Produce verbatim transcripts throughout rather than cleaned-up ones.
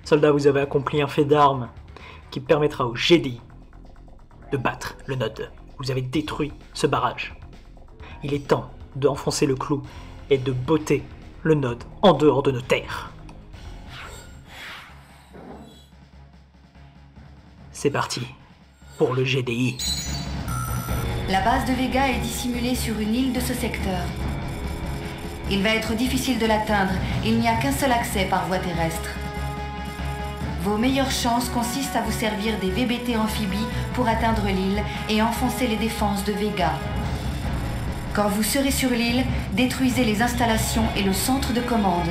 Soldats, vous avez accompli un fait d'armes qui permettra au G D I de battre le Node. Vous avez détruit ce barrage. Il est temps d'enfoncer le clou et de botter le Node en dehors de nos terres. C'est parti pour le G D I. La base de Vega est dissimulée sur une île de ce secteur. Il va être difficile de l'atteindre, il n'y a qu'un seul accès par voie terrestre. Vos meilleures chances consistent à vous servir des V B T amphibies pour atteindre l'île et enfoncer les défenses de Vega. Quand vous serez sur l'île, détruisez les installations et le centre de commande.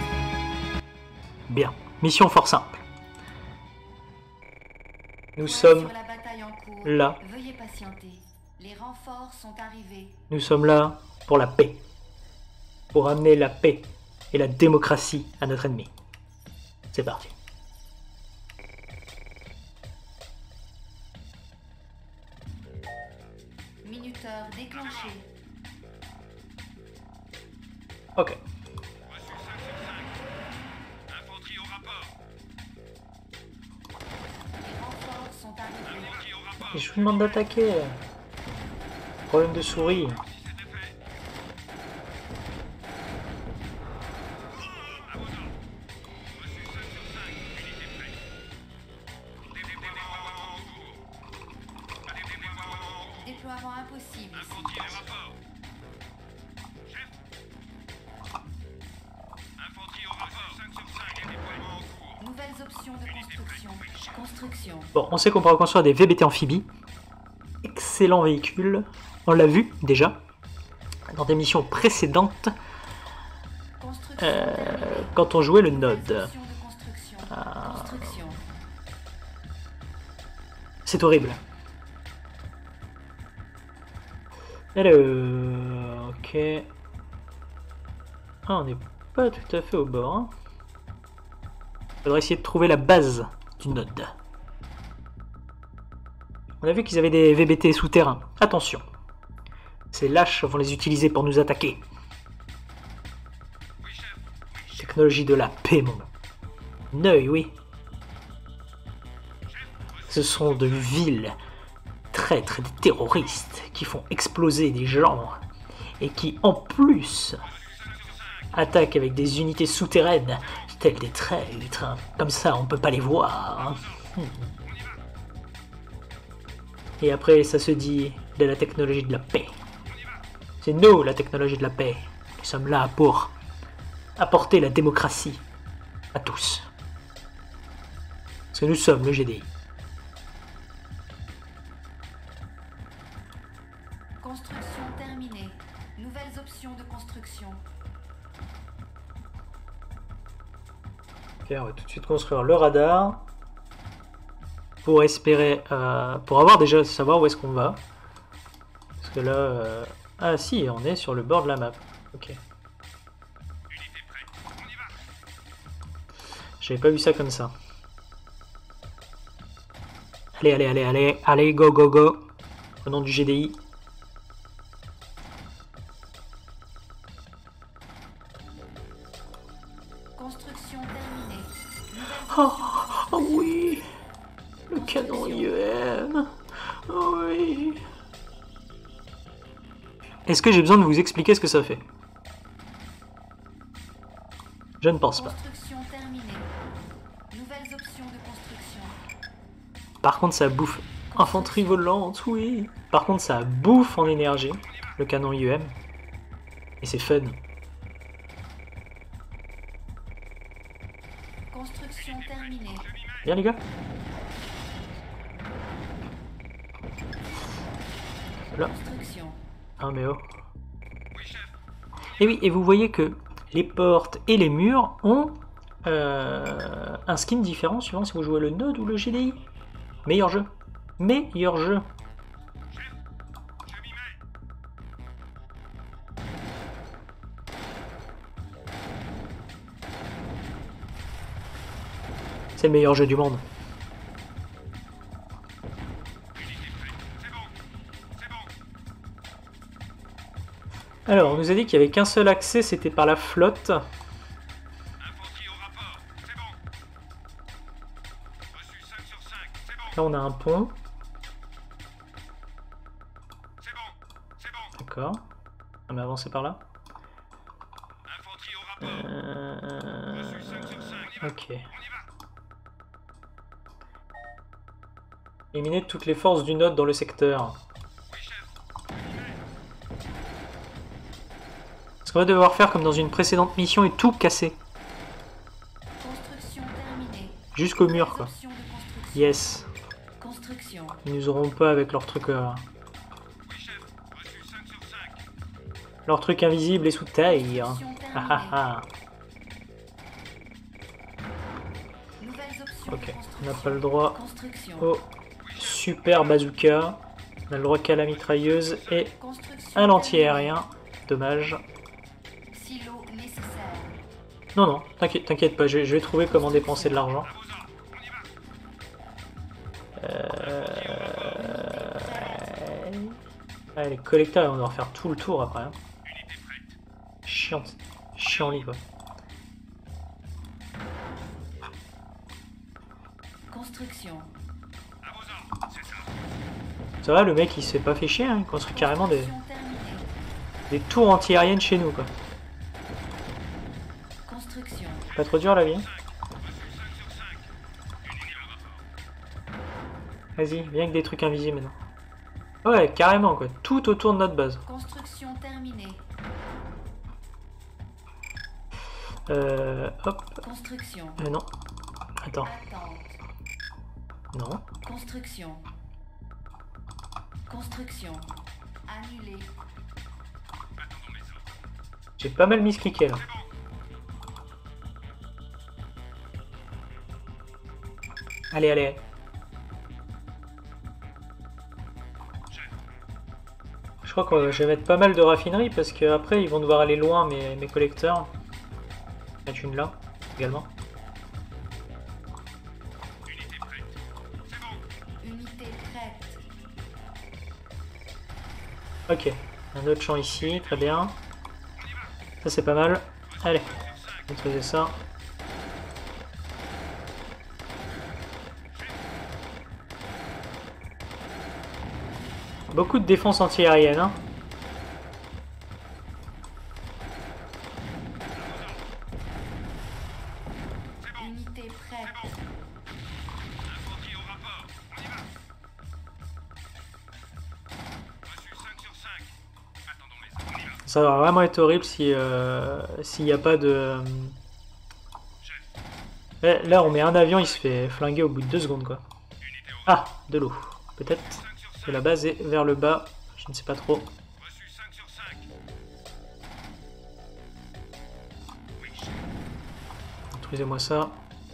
Bien, mission fort simple. Nous sommes là. Veuillez patienter. Les renforts sont arrivés. Nous sommes là pour la paix. Pour amener la paix et la démocratie à notre ennemi. C'est parti. Minuteur déclenché. Ok. Infanterie au rapport. Les renforts sont arrivés. Infanterie au rapport. Et je vous demande d'attaquer. Problème de souris. Déploiement impossible. Infanterie au rapport. Chef. Infanterie au rapport. cinq sur cinq et déploiement en cours. Nouvelles options de construction. Construction. Bon, on sait qu'on pourra construire des V B T amphibies. Excellent véhicule. On l'a vu déjà dans des missions précédentes euh, quand on jouait le Node. Euh, C'est horrible. Alors, ok. Ah, on n'est pas tout à fait au bord. Hein. Faudrait essayer de trouver la base du Node. On a vu qu'ils avaient des V B T souterrains. Attention. Ces lâches vont les utiliser pour nous attaquer. Technologie de la paix, mon œil, oui. Ce sont de vils traîtres, des terroristes qui font exploser des gens et qui, en plus, attaquent avec des unités souterraines, telles des traîtres. Comme ça, on peut pas les voir. Et après, ça se dit de la technologie de la paix. C'est nous, la technologie de la paix. Nous sommes là pour apporter la démocratie à tous. Parce que nous sommes le G D I. Construction terminée. Nouvelles options de construction. Ok, on va tout de suite construire le radar. Pour espérer... Euh, pour avoir déjà savoir où est-ce qu'on va. Parce que là... Euh, ah si, on est sur le bord de la map. Ok. J'avais pas vu ça comme ça. Allez, allez, allez, allez, allez, go, go, go. Au nom du G D I. Construction terminée. Oh, oh oui. Le canon I E M. Oh oui. Est-ce que j'ai besoin de vous expliquer ce que ça fait? Je ne pense pas. Construction terminée. Nouvelles options de construction. Par contre, ça bouffe. Infanterie volante, oui. Par contre, ça bouffe en énergie, le canon I E M. Et c'est fun. Construction terminée. Bien, les gars. Là. Construction. Ah, mais oh. Et oui, et vous voyez que les portes et les murs ont euh, un skin différent suivant si vous jouez le Node ou le G D I. Meilleur jeu. Meilleur jeu. C'est le meilleur jeu du monde. Alors, on nous a dit qu'il n'y avait qu'un seul accès, c'était par la flotte. Infanterie au rapport. C'est bon. Là, on a un pont. C'est bon, c'est bon. D'accord. On va avancer par là. Infanterie au rapport. Euh... Reçu cinq sur cinq. On y va. Ok. On y va. Éliminer toutes les forces du node dans le secteur. Oui, chef. Est-ce qu'on va devoir faire comme dans une précédente mission et tout casser Construction terminée. jusqu'au mur, quoi. Option de construction. Yes. Construction. Ils nous auront pas avec leur truc... euh, Oui, chef. Reçu cinq sur cinq. leur truc invisible et sous taille. Construction Ah terminée. ah ah. Nouvelles options Ok, de on n'a construction. pas le droit Construction. au super bazooka. On a le droit qu'à la mitrailleuse et Construction à l'anti-aérien. Dommage. terminée. Silo nécessaire. Non, non, t'inquiète, t'inquiète pas, je, vais- je vais trouver comment dépenser de l'argent. À vos ordres. On y va. Euh... Ouais, les collecteurs, ils vont devoir faire tout le tour après. Hein. Unité prête. Chiant, chiant lit quoi. Construction. À vos ordres. C'est ça. Ça va, le mec il s'est pas fait chier, hein, il construit carrément des, Construction terminée. des tours anti-aériennes chez nous quoi. Construction. Pas trop dur la vie. Hein. Vas-y, viens avec des trucs invisibles maintenant. Ouais, carrément quoi, tout autour de notre base. Construction terminée. Euh, hop, Construction. euh, non. Attends, Attente. non. Construction. Construction. Annulé. Attendons les ordres. J'ai pas mal miscliqué là. Allez, allez. Je crois que je vais mettre pas mal de raffinerie parce que après ils vont devoir aller loin mes, mes collecteurs. Mettre une là également. Unité prête. C'est bon. Unité prête. Ok, un autre champ ici, très bien. Ça c'est pas mal. Allez, maîtriser ça. Beaucoup de défense anti-aérienne, hein. Unité prête. Infanterie au rapport. On y va. Reçu cinq sur cinq. Attendons les ordres. On y va. Ça va vraiment être horrible si euh, s'il n'y a pas de... Là, là, on met un avion, il se fait flinguer au bout de deux secondes quoi. Unité au Ah, de l'eau. Peut-être cinq sur cinq. que la base est vers le bas, je ne sais pas trop. Reçu cinq sur cinq. Oui, chef. Détruisez-moi ça.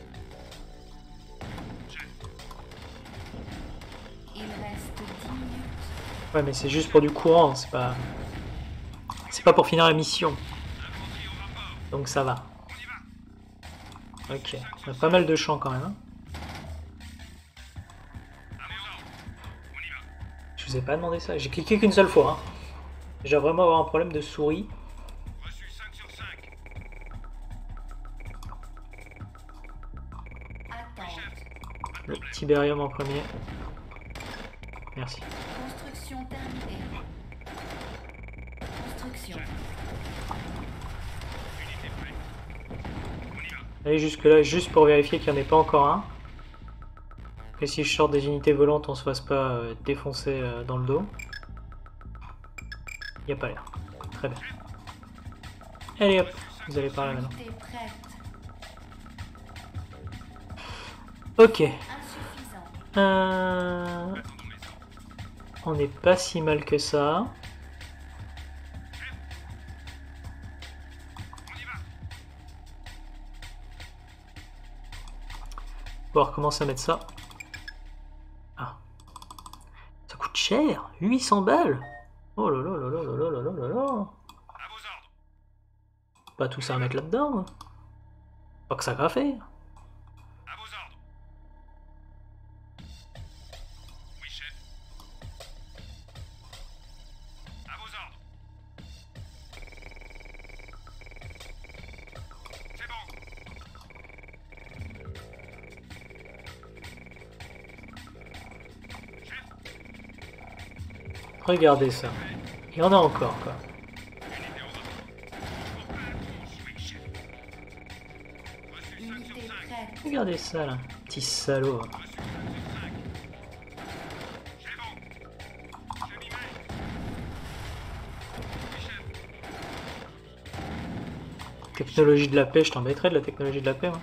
Il reste dix minutes. Ouais, mais c'est juste pour du courant, c'est pas... C'est pas pour finir la mission, Infanterie au rapport. donc ça va. On y va. Ok, on a pas mal de champs quand même. Hein. À vos ordres. On y va. Je vous ai pas demandé ça, j'ai cliqué qu'une seule fois. Hein. J'ai vraiment avoir un problème de souris. Reçu cinq sur cinq. Attente. Le Tiberium en premier. Merci. Construction terminée. Construction. Unité prête. On y va. Allez jusque là, juste pour vérifier qu'il n'y en ait pas encore un. Que si je sors des unités volantes, on se fasse pas euh, défoncer euh, dans le dos. Il n'y a pas l'air. Très bien. Allez hop, vous allez par là maintenant. Unité prête. Ok. Insuffisant. Euh... On n'est pas si mal que ça. On va recommencer à mettre ça. Ah. Ça coûte cher, huit cents balles. Oh là là là là là là là là là là. À vos ordres. Pas tout ça à mettre là-dedans. hein. Pas que ça va faire. À vos ordres. Oui, chef. À vos ordres. C'est bon. Regardez ça. Il y en a encore, quoi. Unité prête. Regardez ça, là. Petit salaud. Technologie de la paix, je t'embêterais de la technologie de la paix, moi.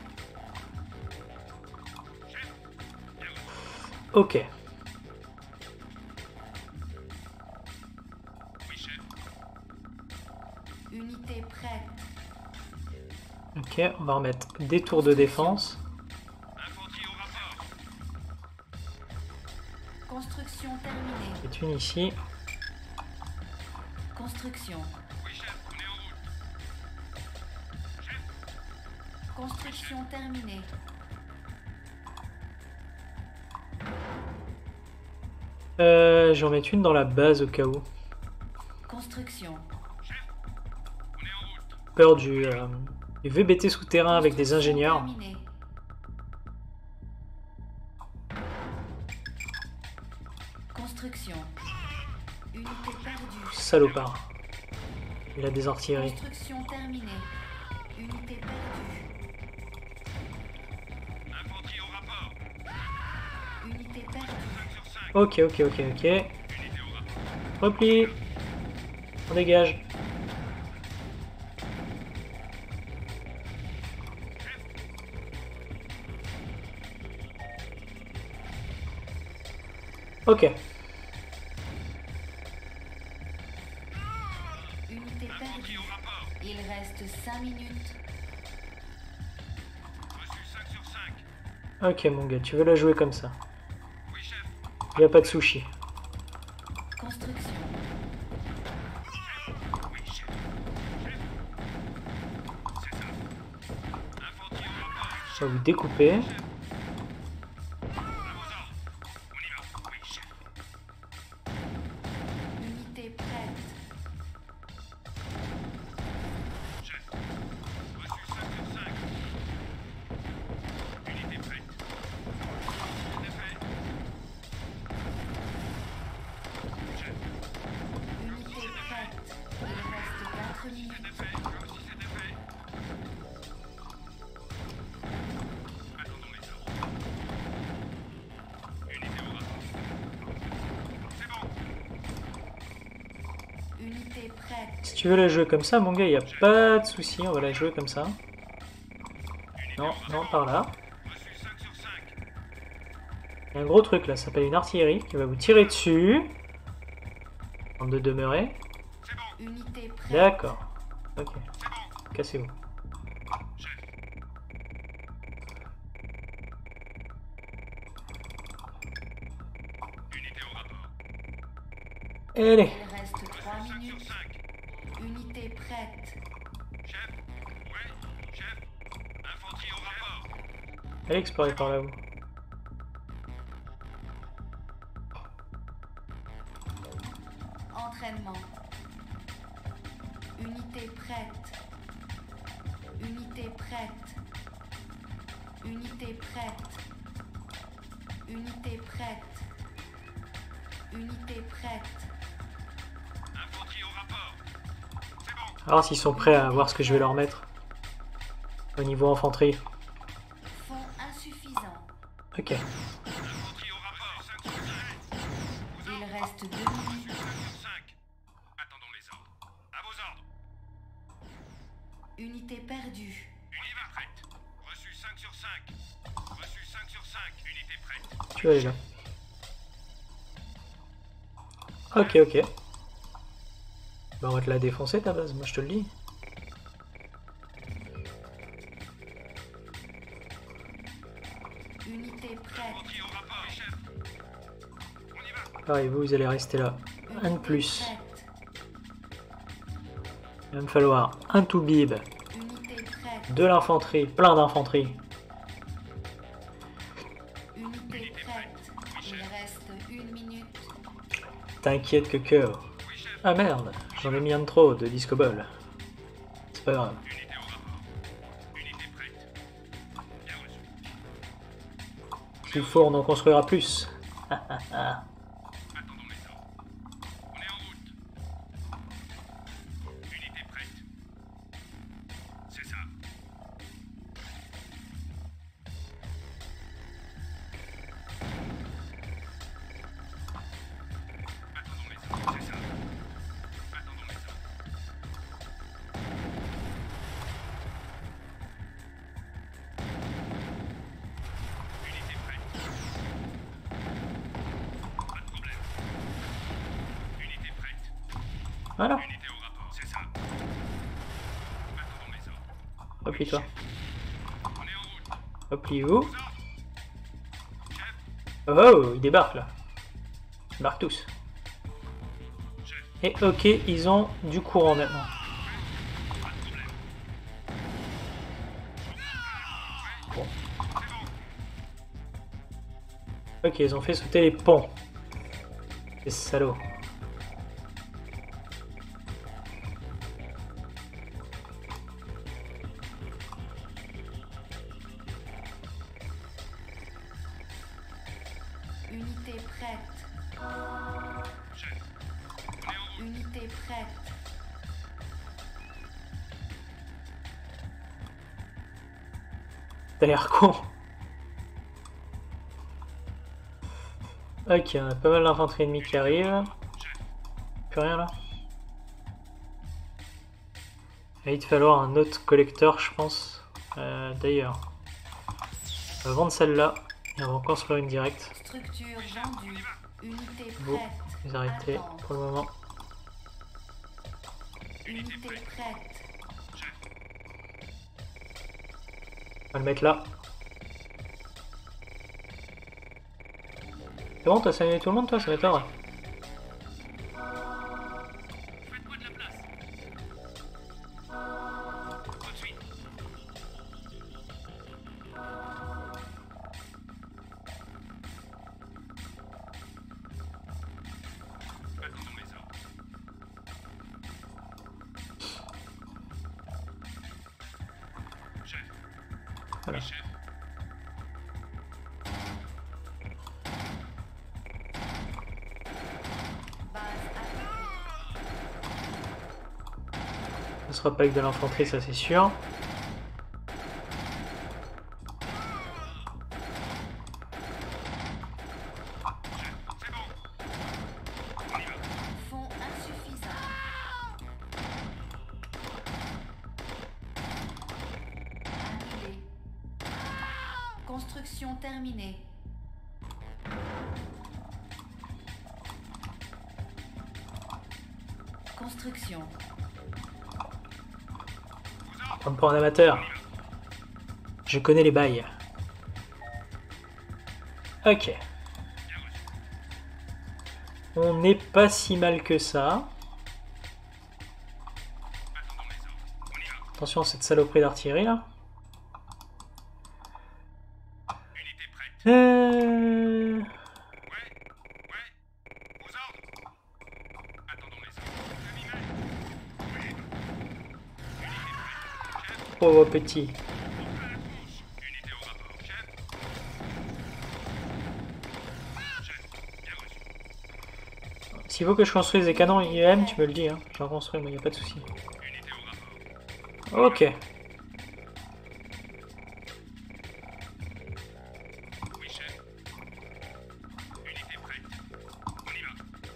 Ok. Unité prête. Ok, on va remettre des tours de défense. Construction terminée. C'est une ici. Construction. Construction terminée. Euh, je vais en mettre une dans la base au cas où. Construction. Peur du, euh, du V B T souterrain avec des ingénieurs. Terminée. Construction. Unité perdue. Salopard. Il a des artilleries. Construction terminée. Unité perdue. Unité perdue. Ok, ok, ok, ok. Repli. On dégage. Ok. Unité perdue. Il reste cinq minutes. Ok mon gars, tu veux la jouer comme ça. Il n'y a pas de sushi. Construction. Je vais vous découper. Unité prête. Unité prête. Il reste quatre minutes. Unité prête. Si tu veux la jouer comme ça, mon gars, il n'y a pas de souci. On va la jouer comme ça. Non, non, par là. Il y a un gros truc là, ça s'appelle une artillerie qui va vous tirer dessus. Avant de demeurer. Unité prête. D'accord. Ok. Cassez-vous. Allez. Il reste trois minutes. Unité prête. Allez explorer par là-haut. Entraînement. Unité prête. Unité prête. Unité prête. Unité prête. Unité prête. Alors s'ils sont prêts à voir ce que je vais leur mettre. Au niveau infanterie. Fond insuffisant. Ok. Il reste deux minutes. Attendons les ordres. À vos ordres. Unité perdue. Unité prête. Reçu cinq sur cinq. Reçu cinq sur cinq. Unité prête. Tu vas aller là. Ok, ok. Bah, on va te la défoncer ta base, moi je te le dis. Unité prête. Au rapport, chef. On y va. Pareil, vous, vous allez rester là. Un de plus. Prête. Il va me falloir un tout-bib, Unité prête. de l'infanterie, plein d'infanterie. Unité prête. Il reste une minute. T'inquiète que cœur. Ah merde, j'en ai mis un de trop de disco ball. C'est pas grave. Unité au rapport. Unité prête. Bien reçu. S'il faut, on en construira plus. Attendons les ordres. Voilà. Unité au rapport, c'est ça. Attendons mes ordres. Replie-toi. On est en route. Replie-vous. Chef, Oh, ils débarquent là. Ils débarquent tous. chef, Et ok, ils ont du courant maintenant. pas de problème. Bon. C'est bon. Ok, ils ont fait sauter les ponts. Les salauds. Unité prête. Chef, on est en route. Unité prête. T'as l'air con. Ok, on a pas mal d'infanterie ennemie qui arrive. Plus rien là. Il va te falloir un autre collecteur, je pense. Euh, D'ailleurs, on va vendre celle-là et on va en construire une directe. Structure vendue. Unité Bon, prête. vous arrêtez Attente. pour le moment. Unité prête. On va le mettre là. C'est bon, t'as salué tout le monde, toi, ça m'étonnerait. Faites-moi de la place. Tout de suite. Attendons mes ordres. Chef. Voilà. Oui, chef. Base attaquée. Ce sera pas avec de l'infanterie, ça c'est sûr. C'est bon. On y va. Fonds insuffisants. Annulé. Construction terminée. Construction. Prends pour un amateur. Je connais les bails. Ok. On n'est pas si mal que ça. Attendons mes ordres. On y va. Attention à cette saloperie d'artillerie là. Unité prête. Euh... Ouais. Ouais. Aux ordres. Attendons mes ordres. Je m'y mets. Oui. Unité prête. Chef. Pauvre petit. On fait la tronche. Unité au rapport. Chef. Chef. Bien reçu. S'il faut que je construise des canons I M, tu me le dis, hein. J'en construis, moi, y a pas de souci. Unité au rapport. Ok. Oui, chef. Unité prête. On y va.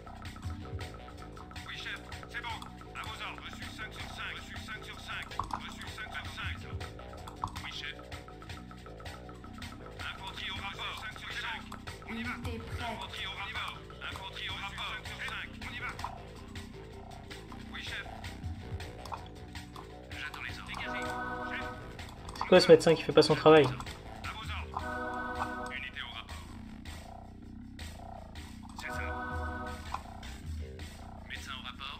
Oui, chef. C'est bon. À vos ordres. Reçu cinq sur cinq. Reçu cinq sur cinq. Reçu cinq sur cinq. Oui, chef. Infanterie au rapport. cinq sur cinq. On y va. Unité prête. Infanterie au rapport. Infanterie au rapport. cinq sur cinq. On y va. Oui, chef. J'attends les ordres. Dégagez. Chef. C'est quoi ce médecin qui fait pas son travail? À vos ordres. Unité au rapport. C'est ça. Médecin au rapport.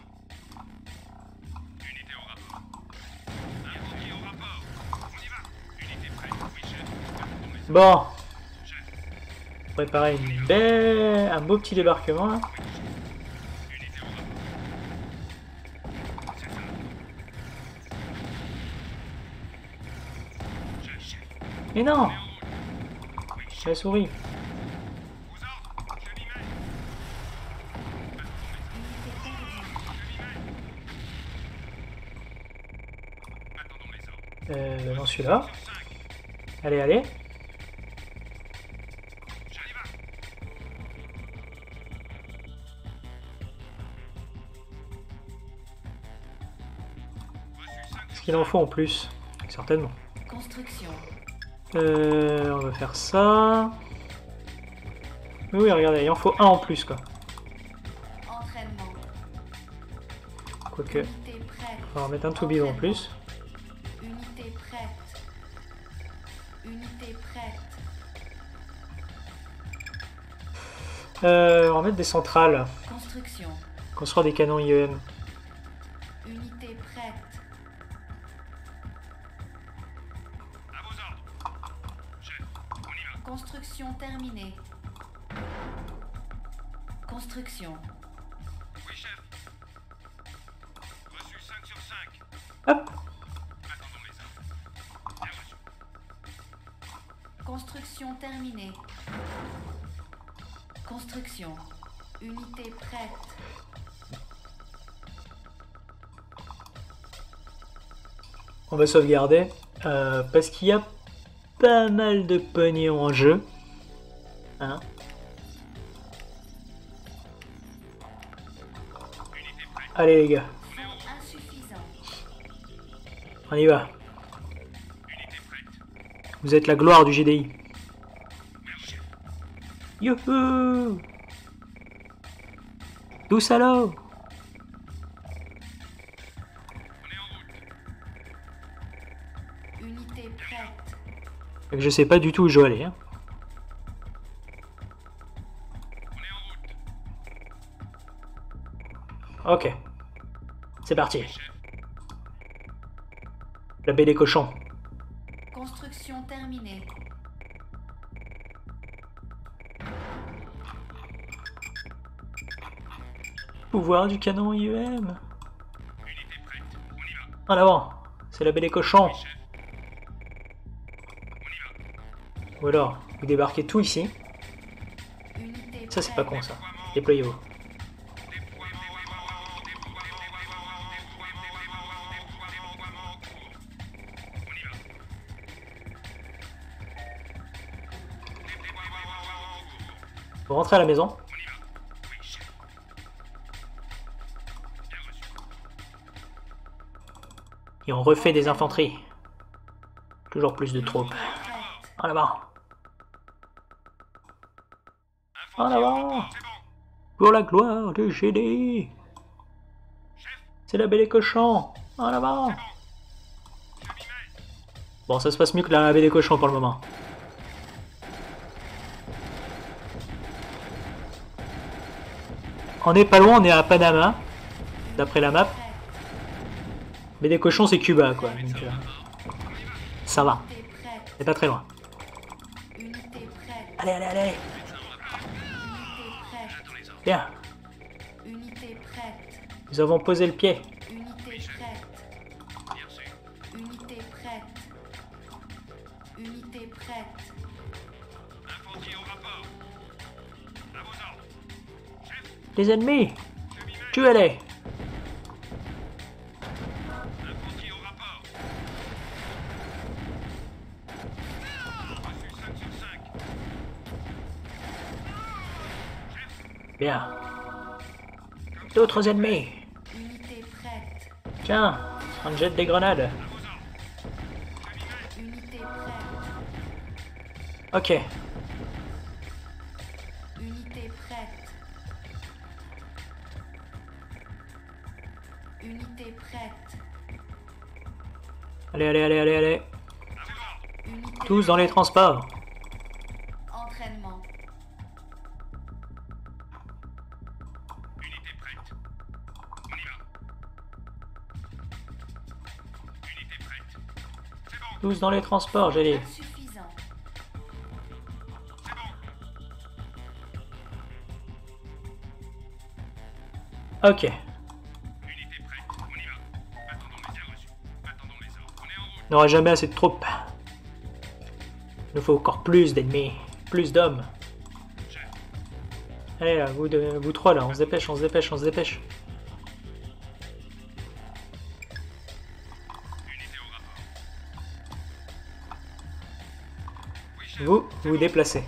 Unité au rapport. Infanterie au rapport. On y va. Unité prête. Oui, chef. Attendons mes ordres. Bon, Chef. préparer une belle... un beau petit débarquement là. Unité au rapport. C'est ça. Chef, chef. Mais non, On est en route. Oui, chef. la souris. Aux ordres. Je m'y mets. Attendons mes ordres. Je m'y mets. Attendons mes ordres. Euh, dans celui-là. Sur cinq. Allez, allez. J'arrive à. Reçu cinq Ce sur qu'il en faut en plus. Certainement. Construction. Euh, on va faire ça. Oui, oui, regardez, il en faut un en plus quoi. Entraînement. Quoique, Unité prête. on va en mettre un tout bidon en plus. Unité prête. Unité prête. Euh, on va mettre des centrales. Construction. Construire des canons I E M. Unité prête. À vos ordres. Chef, on y va. Construction terminée. Construction. Oui, chef. Reçu cinq sur cinq. Hop. Attendons les ordres. Bien reçu. Construction terminée. Construction. Unité prête. On va sauvegarder. Euh, parce qu'il y a pas mal de pognon en jeu. Hein. Unité prête. Allez les gars, Fonds insuffisant. on y va. Unité prête. Vous êtes la gloire du G D I. Merci, chef. Youhou! Tout salaud! On est en route. Unité prête. Fait que je sais pas du tout où je dois aller. Hein. On est en route. Ok. C'est parti. Chef. La baie des cochons. Construction terminée. Pouvoir du canon I E M. Unité prête. On y va. En avant. C'est la baie des cochons. Oui, chef. On y va. Ou alors, vous débarquez tout ici. Unité Ça c'est pas prête. con ça. Déployez-vous. Vous rentrez à la maison. Et on refait des infanteries. Toujours plus de troupes. Prête. En avant. En avant. Pour la gloire du G D I. C'est la belle des cochons. En avant. Bon, ça se passe mieux que la baie des cochons pour le moment. On est pas loin, on est à Panama, d'après la map. Mais des cochons, c'est Cuba, quoi. Donc, euh, ça va. Unité prête. C'est pas très loin. Unité prête. Allez, allez, allez. Unité prête. Bien. Unité prête. Nous avons posé le pied. Unité prête. Unité prête. Unité prête. Infanterie au rapport. À vos ordres. Les ennemis. Tuez-les. Infanterie au rapport. Reçu cinq sur cinq. Bien. D'autres ennemis. Unité prête. Tiens, on jette des grenades. Unité prête. Ok. Unité prête. Unité prête. Allez, allez, allez, allez, allez. Unité Tous dans les transports. entraînement. Unité prête. On y va. Unité prête. C'est bon. Tous dans les transports, j'ai dit. Insuffisant. C'est bon. Ok. Unité prête. On y va. Attendons les bien reçus. Attendons les ordres. On est en route. On n'aura jamais assez de troupes. Il nous faut encore plus d'ennemis. Plus d'hommes. Chef. Allez là, vous, deux, vous trois là, on se dépêche, on se dépêche, on se dépêche. Unité au rapport. Oui, chef. Vous, vous vous déplacez.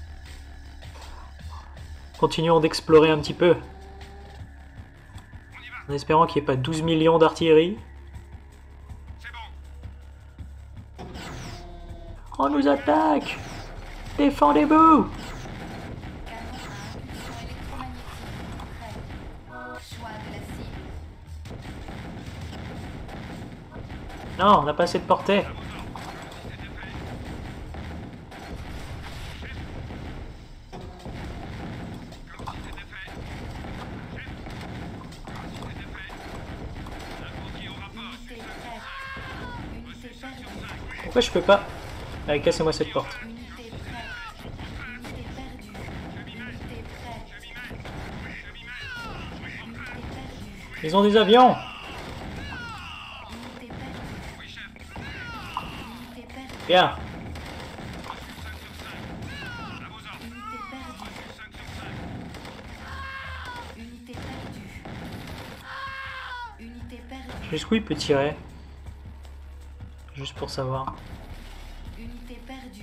Continuons d'explorer un petit peu. On y va. En espérant qu'il n'y ait pas douze millions d'artillerie. C'est bon. On nous attaque! Défendez-vous! Canon à impulsion électromagnétique. Prêt. Choix de la cible. Non, on n'a pas assez de portée. Pourquoi je peux pas? Allez, cassez-moi cette porte. Unité prête. Unité perdue. Unité prête. Unité perdue. Ils ont des avions. Unité perdue. Unité perdue. Bien. Unité perdue. Unité perdue. Unité perdue. Jusqu'où il peut tirer? Juste pour savoir. Unité perdue.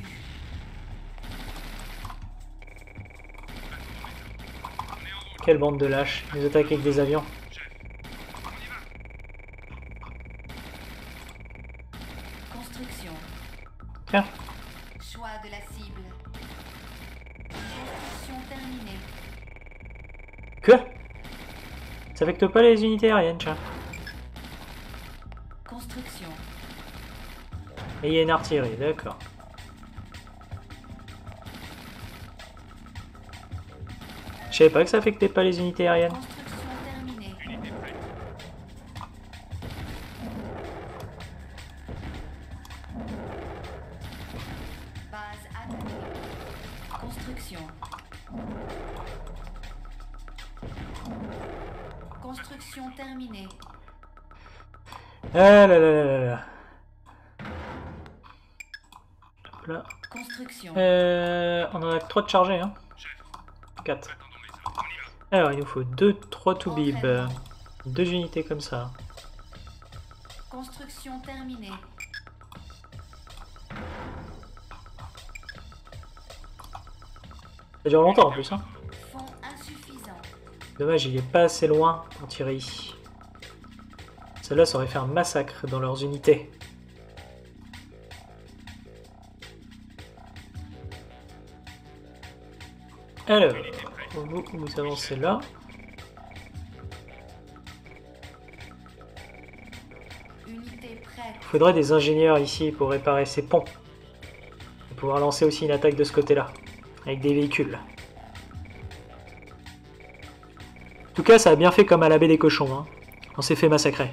Quelle bande de lâches. Ils attaquent avec des avions. Construction. Tiens. Choix de la cible. Construction terminée. Que? Ça affecte pas les unités aériennes, tiens. Construction. Et il y a une artillerie, d'accord. Je savais pas que ça affectait pas les unités aériennes. Construction terminée. Base attaquée. Construction. Construction terminée. Ah là là là là là. Hop là. Construction. Euh, on en a que trois de chargés, hein. quatre. Alors, il nous faut deux, trois to bib. Euh, deux unités comme ça. Construction terminée. Ça dure longtemps en plus, hein. Fonds insuffisant. Dommage, il est pas assez loin pour tirer. Celle-là, ça aurait fait un massacre dans leurs unités. Alors, vous, vous avancez là. Unité prête. Il faudrait des ingénieurs ici pour réparer ces ponts. Et pouvoir lancer aussi une attaque de ce côté-là. Avec des véhicules. En tout cas, ça a bien fait comme à la baie des cochons. Hein. On s'est fait massacrer.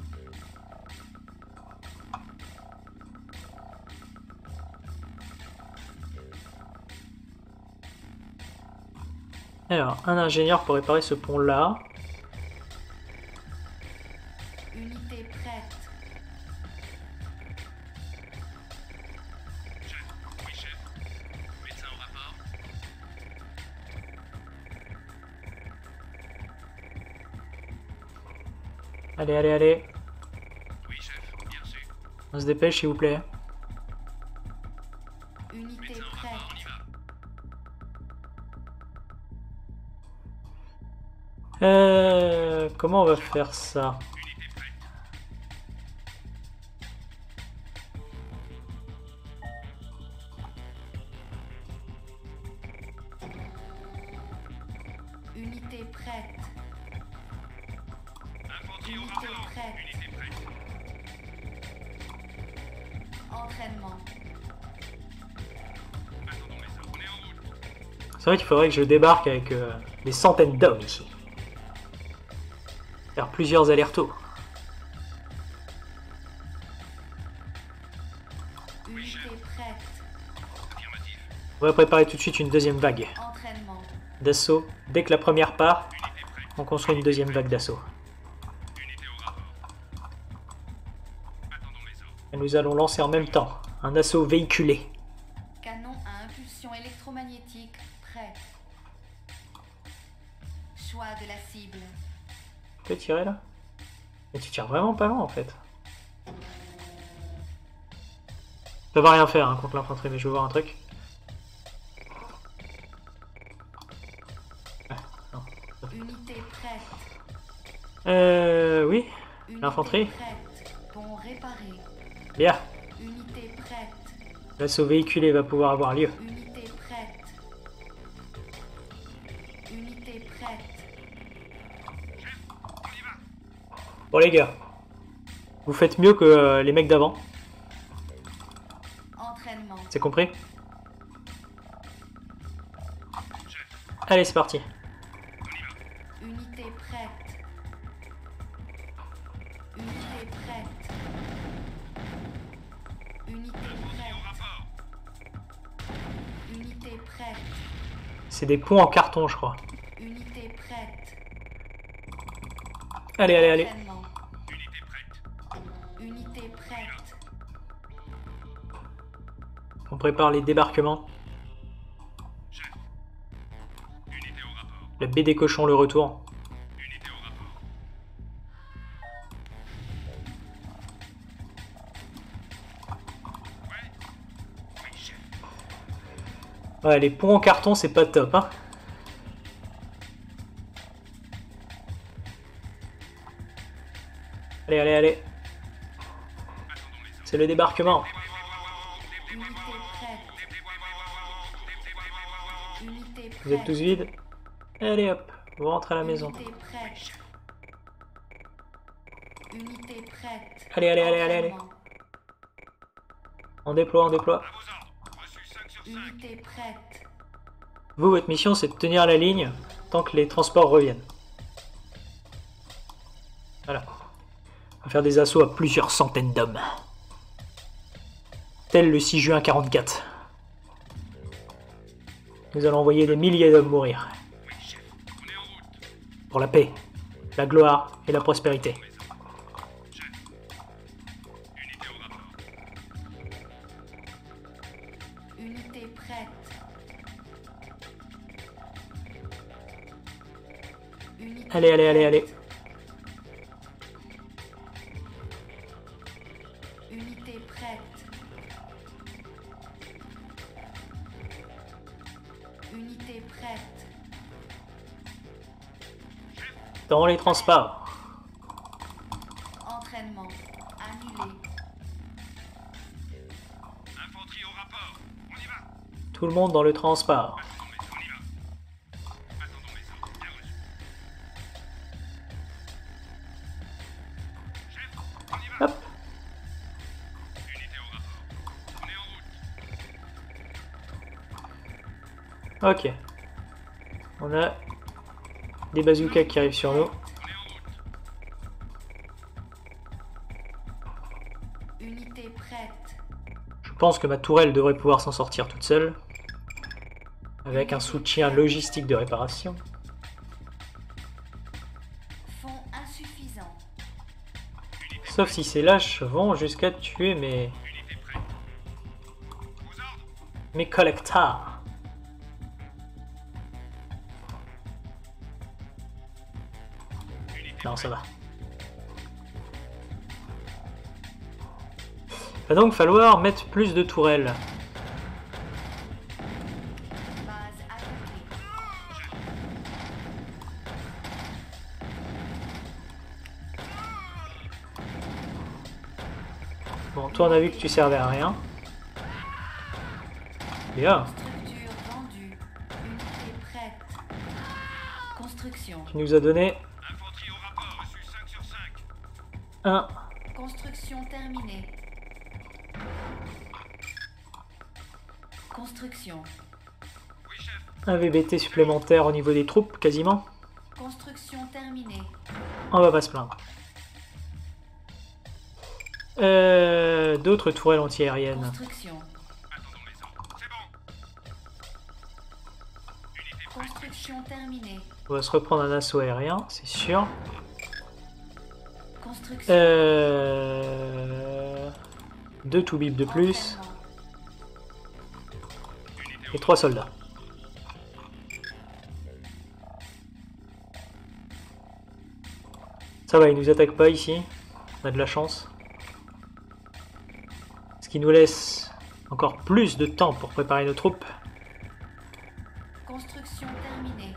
Alors, un ingénieur pour réparer ce pont-là. Unité prête. Oui, chef. Médecin au rapport. Allez, allez, allez. Oui, chef. Bien reçu. On se dépêche, s'il vous plaît. Unité Médecin au prête. rapport, on y va. Euh, comment on va faire ça? Unité prête. Unité prête. Infanterie au Unité rapport. prête. Unité prête. Entraînement. Attendons les ordres. On est en route. C'est vrai qu'il faudrait que je débarque avec euh, des centaines d'hommes ici. Faire plusieurs allers-retours. Unité prête. Affirmatif. On va préparer tout de suite une deuxième vague Entraînement. d'assaut. Dès que la première part, Unité prête. on construit une deuxième vague d'assaut. Unité au rapport. Attendons les ordres. Et nous allons lancer en même temps un assaut véhiculé. Canon à impulsion électromagnétique prêt. Choix de la cible. Tu peux tirer là? Mais tu tires vraiment pas loin en fait. Ça va rien faire hein, contre l'infanterie, mais je veux voir un truc. Ah, non. Unité prête. Euh, oui, Unité L'infanterie. prête. Pont réparé. bien. Unité prête. L'assaut véhiculé va pouvoir avoir lieu. Unité prête. Unité prête. Bon les gars, Vous faites mieux que euh, les mecs d'avant. Entraînement. C'est compris? Allez, c'est parti. Unité prête. Unité prête. Unité prête. Unité prête. C'est des ponts en carton, je crois. Unité prête. Allez, allez, allez. Entraînement. Unité prête. On prépare les débarquements. La baie des cochons, le retour. Ouais, les ponts en carton, c'est pas top, hein. Allez, allez, allez. C'est le débarquement. Unité prête. Unité prête. Vous êtes tous vides? Allez hop, vous rentrez à la maison. Unité prête. Unité prête. Allez, allez, allez, allez, allez. Entraînement. On déploie, on déploie. Unité prête. Vous, votre mission, c'est de tenir la ligne tant que les transports reviennent. Voilà. On va faire des assauts à plusieurs centaines d'hommes. Tel le six juin quarante-quatre. Nous allons envoyer des milliers d'hommes mourir. Pour la paix, la gloire et la prospérité. Unité prête. Unité Allez, allez, allez, allez. Unité prête. Unité prête. Dans les transports. Entraînement. Annulé. Infanterie au rapport. On y va. Tout le monde dans le transport. On y va. Attendons les ordres. Bien reçu. Chef, on y va. Hop. Unité au rapport. On est en route. Ok. On a des bazookas qui arrivent sur nous. On est en route. Unité prête. Je pense que ma tourelle devrait pouvoir s'en sortir toute seule. Avec un soutien logistique de réparation. Fonds insuffisant. Sauf si ces lâches vont jusqu'à tuer mes... Unité prête. Aux ordres. mes collecteurs. Non, ça va. Va donc falloir mettre plus de tourelles. Base attaquée. Bon, toi on a vu que tu servais à rien. Bien. Structure vendue. Unité prête. Construction. Tu nous as donné Infanterie au rapport. Reçu cinq sur cinq. un. Construction terminée. Construction. Oui, chef. Un V B T supplémentaire au niveau des troupes, quasiment. Construction terminée. On va pas se plaindre. Euh, D'autres tourelles antiaériennes. Construction. Attendons les ordres. C'est bon. Unité prête. Construction terminée. On va se reprendre un assaut aérien, c'est sûr. Construction. Euh... Deux toubibs de plus. Entraînement. Et trois soldats. Ça va, ils nous attaquent pas ici. On a de la chance. Ce qui nous laisse encore plus de temps pour préparer nos troupes. Construction terminée.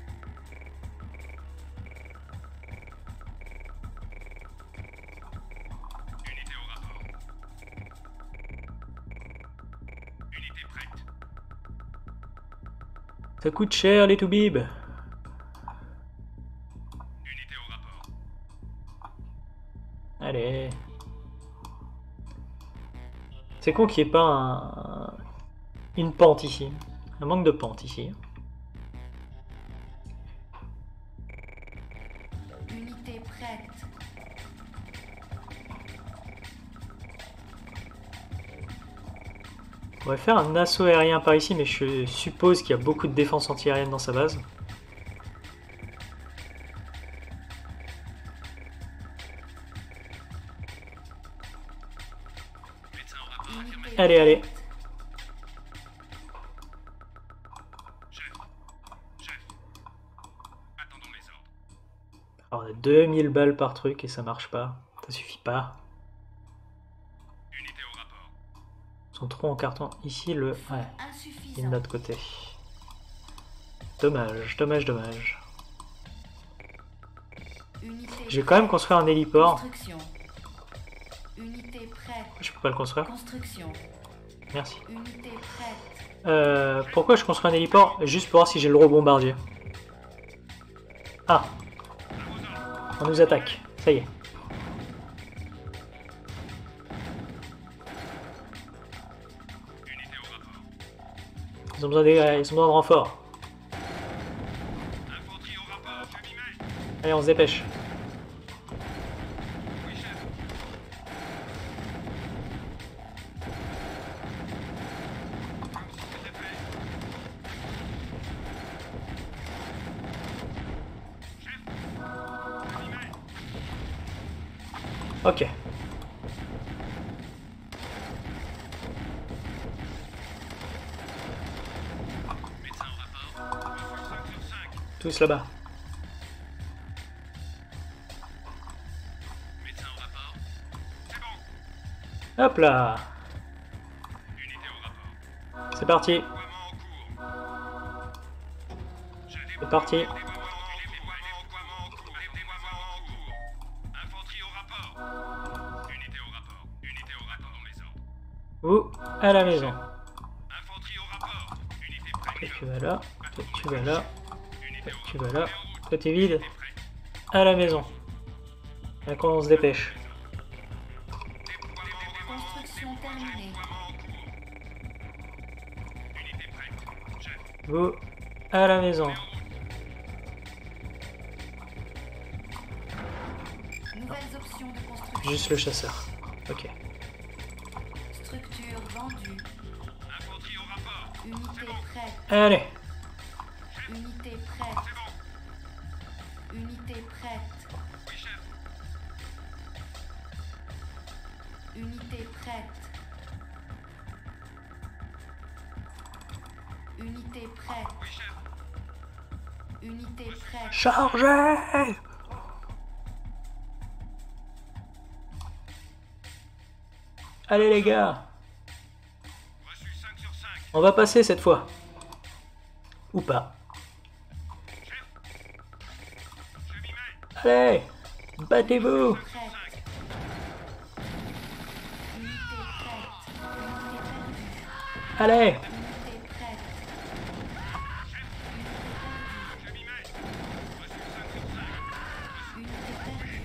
Unité au rapport. Unité prête. Ça coûte cher les toubibs. Unité au rapport. Allez. C'est con qu'il n'y ait pas un... une pente ici. Un manque de pente ici. Unité prête. On va faire un assaut aérien par ici, mais je suppose qu'il y a beaucoup de défense anti-aérienne dans sa base. Unité Allez, allez. prête. Chef. Chef. Attendons les ordres. Alors, on a deux mille balles par truc et ça marche pas. Ça suffit pas. Unité au rapport. Ils sont trop en carton. Ici, le... Ouais, il est de Insuffisant. notre côté. Dommage, dommage, dommage. Unité Je vais quand même construire un héliport. Construction. Unité prête. Je peux pas le construire. Construction. Merci. Unité prête. Euh, pourquoi je construis un héliport? Juste pour voir si j'ai le rebombardier. Ah. On nous attaque. Ça y est. Unité au rapport. Ils ont besoin, des... Ils ont besoin de renfort. Infanterie au rapport. Je m'y mets. Allez, on se dépêche. Oui, chef. Comme si c'était fait. Chef. Je m'y mets. Ok. Médecin au rapport. Reçu cinq sur cinq. Tous là-bas. Médecin au rapport. C'est bon. Hop là. Unité au rapport. C'est parti. Déploiement en cours. J'ai un C'est parti. déploiement en cours. Déploiement en cours. Déploiement en cours. Infanterie au rapport. Unité au rapport. Unité au rapport dans les ordres. Ou à la maison. Infanterie au rapport. Unité prête. Toi tu vas là. Toi tu vas là. Unité Toi au tu rapport. vas là. Et en route. Toi t'es vide. Unité prête. À la maison. D'accord, on se dépêche. Construction terminée. Déploiement en cours. Unité prête. Chef. Vous à la maison. Nouvelles options de construction. Juste le chasseur. Ok. Structure vendue. Infanterie au rapport. Unité prête. Allez. Unité prête. C'est bon. Unité prête. Oui, chef. Unité prête. Unité prête. Oui, chef. Unité prête. Chargez. Allez les gars. Reçu cinq sur cinq. On va passer cette fois. Ou pas. Chef. Je m'y mets. Allez. Battez-vous. Prête. Unité prête. Unité perdue. Allez. Unité prête. Je m'y mets. Reçu cinq sur cinq. Unité perdue.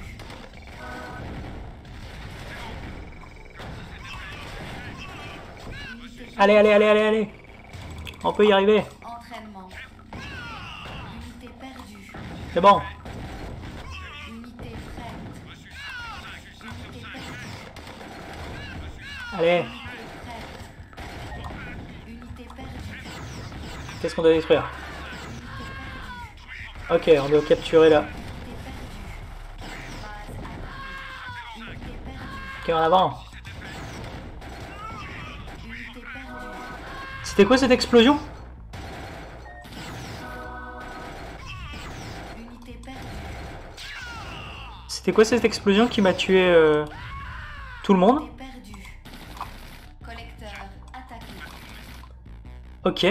Unité Allez, allez, allez, allez, allez. On peut y arriver. entraînement. Unité perdue. C'est bon. Unité prête. Unité perdue. Allez. Unité prête. Unité perdue. Qu'est-ce qu'on doit détruire? Unité perdue. Ok, on doit capturer là. Unité perdue. Base attaquée. Unité perdue. Ok, en avant. Unité perdue. C'était quoi cette explosion? Unité perdue. C'était quoi cette explosion qui m'a tué euh, tout le monde? Unité perdue. Collecteur attaqué. Ok.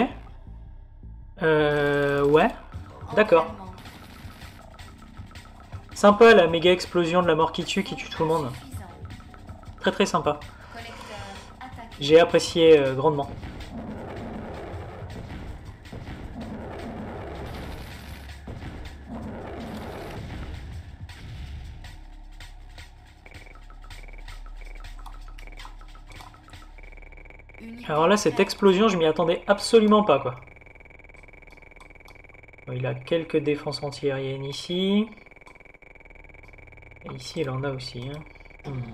Euh... Ouais. D'accord. Entraînement. Sympa la méga explosion de la mort qui tue, qui tue tout le monde. Suffisant. Très très sympa. Collecteur attaqué. J'ai apprécié euh, grandement. Unité Alors là, cette prête. explosion, je m'y attendais absolument pas, quoi. Bon, il a quelques défenses antiaériennes ici. Et ici, il en a aussi. Hein. Hmm.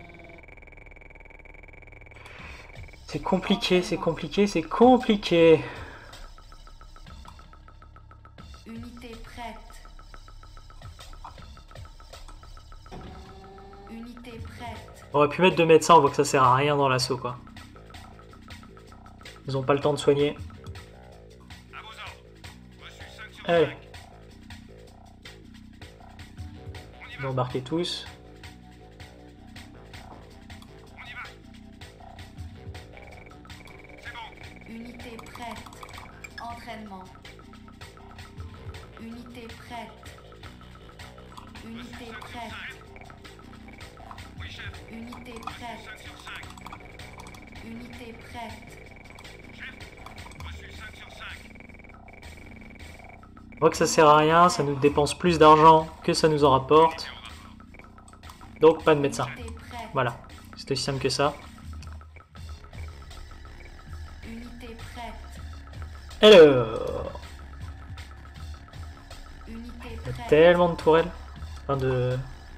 C'est compliqué, c'est compliqué, c'est compliqué. Unité prête. Unité prête. On aurait pu mettre deux médecins, on voit que ça sert à rien dans l'assaut, quoi. Ils ont pas le temps de soigner. À vos ordres. Reçu cinq sur Allez, cinq. On y ils va. embarquez tous. On y va. C'est bon. Unité prête. Entraînement. Unité prête. Unité prête. Oui, chef. Unité prête. cinq sur cinq. Unité prête. Chef. Reçu cinq sur cinq. On voit que ça sert à rien, ça nous dépense plus d'argent que ça nous en rapporte. Donc pas de médecin. Unité prête. Voilà, c'est aussi simple que ça. Unité prête. Alors, Unité il y a prête. tellement de tourelles. Enfin de...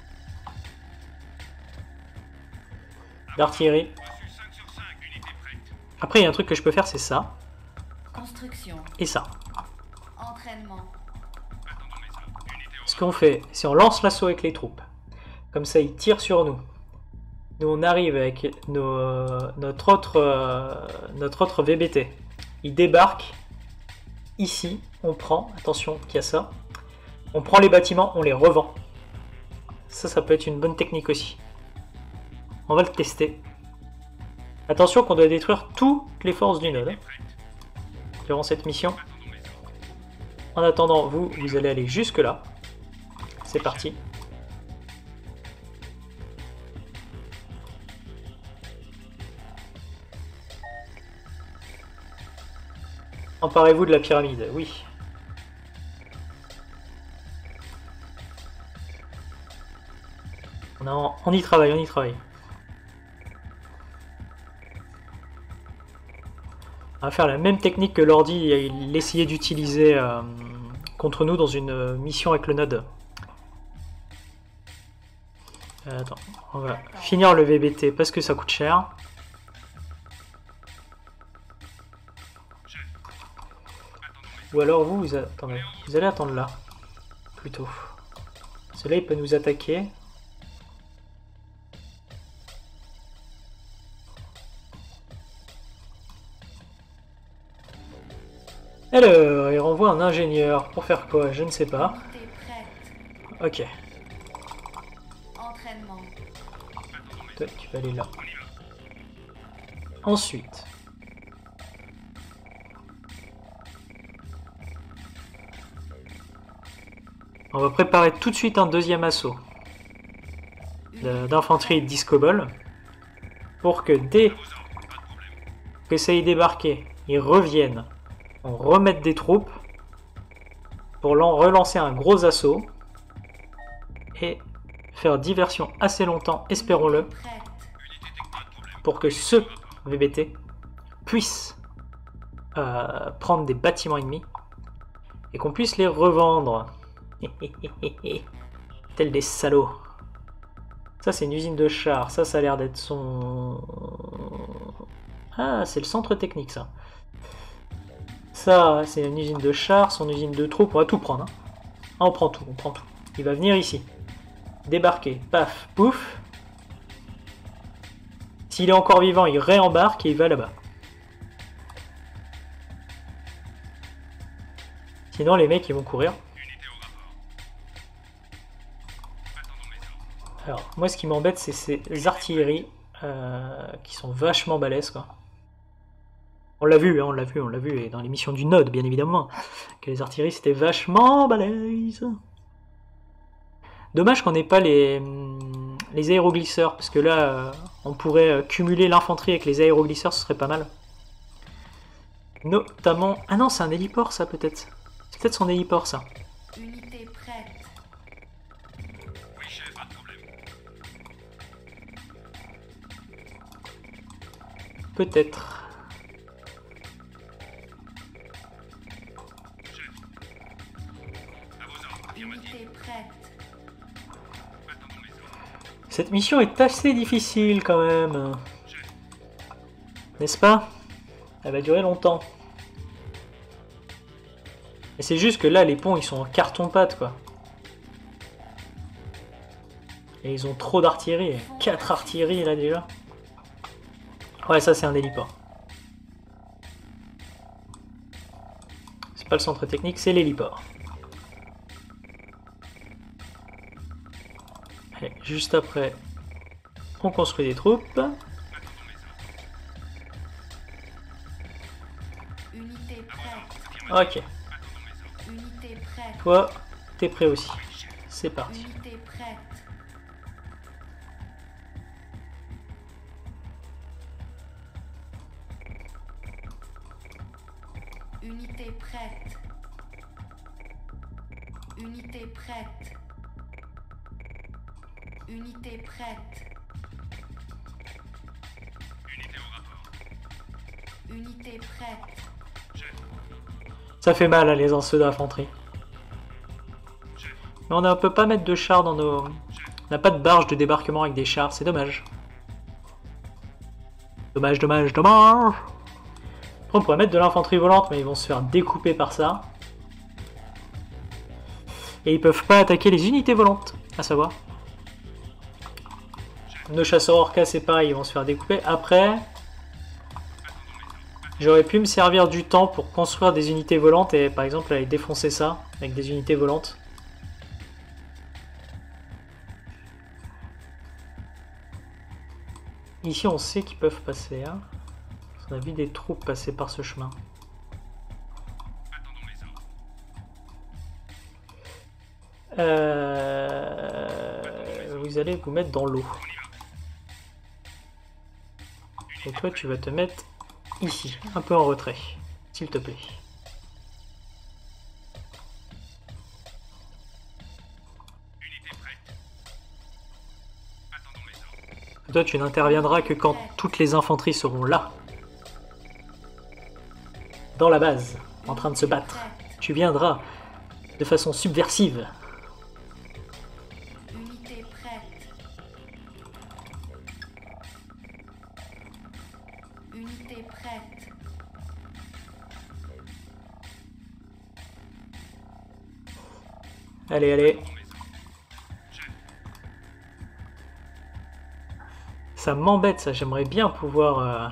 d'artillerie. Reçu cinq sur cinq. Unité prête. Après, il y a un truc que je peux faire, c'est ça. Construction. Et ça. Entraînement. Attendons mes ordres. Unité au Ce qu'on fait, c'est on lance l'assaut avec les troupes. Comme ça, ils tirent sur nous. Nous, on arrive avec nos, notre, autre, euh, notre autre V B T. Ils débarquent ici. On prend, attention qu'il y a ça. On prend les bâtiments, on les revend. Ça, ça peut être une bonne technique aussi. On va le tester. Attention qu'on doit détruire toutes les forces du node hein, durant cette mission. En attendant, vous, vous allez aller jusque là. C'est parti. Emparez-vous de la pyramide, oui. On, a, on y travaille, on y travaille. On va faire la même technique que l'ordi il essayait d'utiliser euh, contre nous dans une mission avec le node. Euh, attends, on va finir le V B T parce que ça coûte cher. Ou alors vous, vous, attendez, vous allez attendre là, plutôt. Celui-là, il peut nous attaquer. Alors, il renvoie un ingénieur. Pour faire quoi? Je ne sais pas. Unité prête. Ok. Entraînement. Toi, tu vas aller là. Ensuite. On va préparer tout de suite un deuxième assaut d'infanterie et de disco-ball pour que dès que ça y est débarqué, ils reviennent, on remette des troupes pour relancer un gros assaut et faire diversion assez longtemps, espérons-le, Prête. pour que ce V B T puisse euh, prendre des bâtiments ennemis et qu'on puisse les revendre. Tel des salauds. Ça c'est une usine de chars. Ça ça a l'air d'être son... Ah c'est le centre technique ça. Ça c'est une usine de chars, son usine de troupes. On va tout prendre. Hein. Ah, on prend tout, on prend tout. Il va venir ici. Débarquer. Paf, pouf. S'il est encore vivant, il réembarque et il va là-bas. Sinon les mecs ils vont courir. Alors, moi, ce qui m'embête, c'est ces artilleries euh, qui sont vachement balèzes, quoi. On l'a vu, hein, on l'a vu, on l'a vu, et dans l'émission du Node, bien évidemment, que les artilleries, c'était vachement balèzes. Dommage qu'on n'ait pas les, les aéroglisseurs, parce que là, euh, on pourrait cumuler l'infanterie avec les aéroglisseurs, ce serait pas mal. Notamment... Ah non, c'est un héliport, ça, peut-être. C'est peut-être son héliport, ça. Unité prête. Oui, chef, pas de problème. Peut-être. À vos ordres, affirmatif. Unité prête. Attendons les ordres. Cette mission est assez difficile quand même. N'est-ce pas? Elle va durer longtemps. Et c'est juste que là, les ponts, ils sont en carton-pâte, quoi. Et ils ont trop d'artillerie. quatre artilleries, là, déjà. Ouais, ça, c'est un héliport. C'est pas le centre technique, c'est l'héliport. Allez, juste après, on construit des troupes. Unité prête. Ok. Unité prête. Toi, t'es prêt aussi. C'est parti. Unité prête. Unité prête. Unité prête. Unité prête. Unité au rapport. Unité prête. Ça fait mal à les lanceurs d'infanterie. Mais on ne peut pas mettre de chars dans nos... On n'a pas de barge de débarquement avec des chars, c'est dommage. Dommage, dommage, dommage. Après, on pourrait mettre de l'infanterie volante, mais ils vont se faire découper par ça. Et ils peuvent pas attaquer les unités volantes, à savoir. Nos chasseurs orcas, c'est pareil, ils vont se faire découper. Après, j'aurais pu me servir du temps pour construire des unités volantes et par exemple aller défoncer ça avec des unités volantes. Ici, on sait qu'ils peuvent passer. Hein. On a vu des troupes passer par ce chemin. Attendons les ordres. Euh... Vous allez vous mettre dans l'eau. Et toi, tu vas te mettre ici, un peu en retrait, s'il te plaît. Unité prête. Attendons les ordres. Toi, tu n'interviendras que quand toutes les infanteries seront là. Dans la base, en train de se battre. Tu viendras de façon subversive. Unité prête. Unité prête. Allez, allez. Ça m'embête, ça. J'aimerais bien pouvoir... Euh...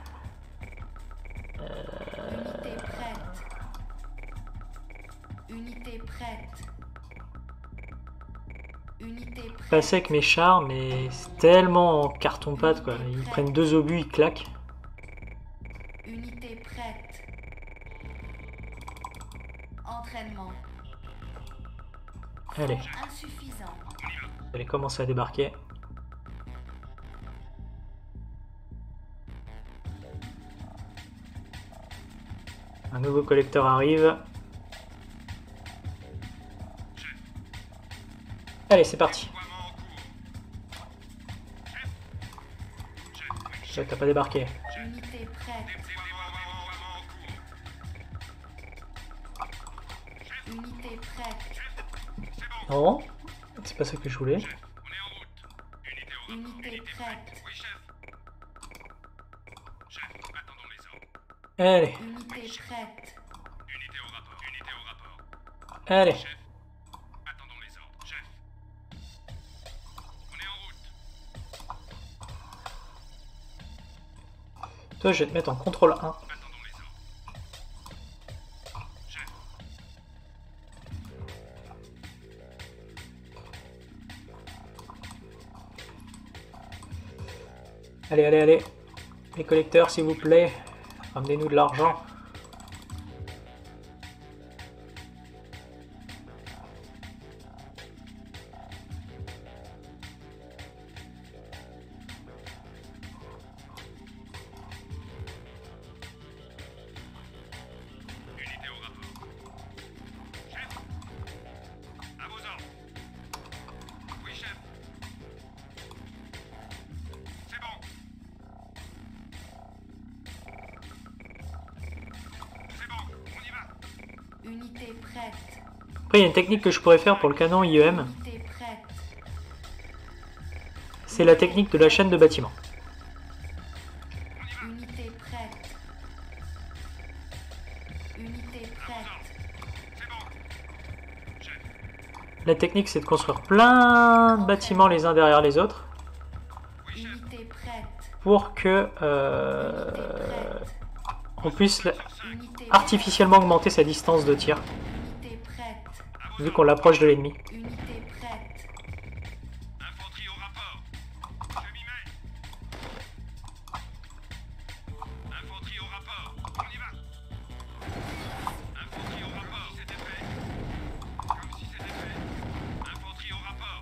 Unité prête. Unité prête. Unité prête. passer avec mes chars, mais c'est tellement en carton-pâte, quoi. Ils prennent deux obus, ils claquent. Unité prête. Entraînement. Allez, Insuffisant. vous allez commencer à débarquer. Un nouveau collecteur arrive. Allez, c'est parti. Ouais, t'as pas débarqué. Unité prête. Unité prête. Non, c'est pas ça que je voulais. On est en route. Unité au rapport. Unité prête. Oui, chef. Chef, attendons les ordres. Allez, Unité prête. Unité au rapport. Unité au rapport. allez. Chef, attendons les ordres. Chef. On est en route. Toi, je vais te mettre en contrôle un. Attendons les ordres. Chef. Allez, allez, allez. Les collecteurs, s'il vous plaît. Ramenez-nous de l'argent. Unité au rapport. Chef. À vos ordres. Oui, chef. C'est bon. Unité prête. Après, il y a une technique que je pourrais faire pour le canon I E M. Unité prête. C'est la technique de la chaîne de bâtiment. Unité prête. Unité prête. La technique, c'est de construire plein de bâtiments les uns derrière les autres Unité prête. pour que euh, on puisse la- Unité artificiellement augmenter sa distance de tir Unité prête. vu qu'on l'approche de l'ennemi. Unité prête. Infanterie au rapport. Je m'y mets. Infanterie au rapport. On y va. Infanterie au rapport. C'était fait. Comme si c'était fait. Infanterie au rapport.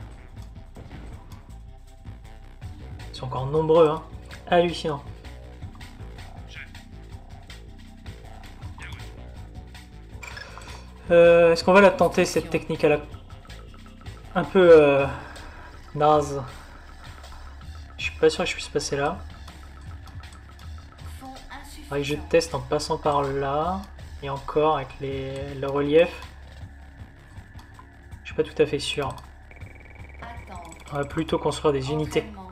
Ils sont encore nombreux, hein. Hallucinant. Chef. Bien reçu. Euh, Est-ce qu'on va la tenter cette technique à la un peu euh, naze? Je suis pas sûr que je puisse passer là. Fond Faudrait que je insuffisant. teste en passant par là et encore avec les, le relief. Je suis pas tout à fait sûr. Attente. On va plutôt construire des unités. Entraînement.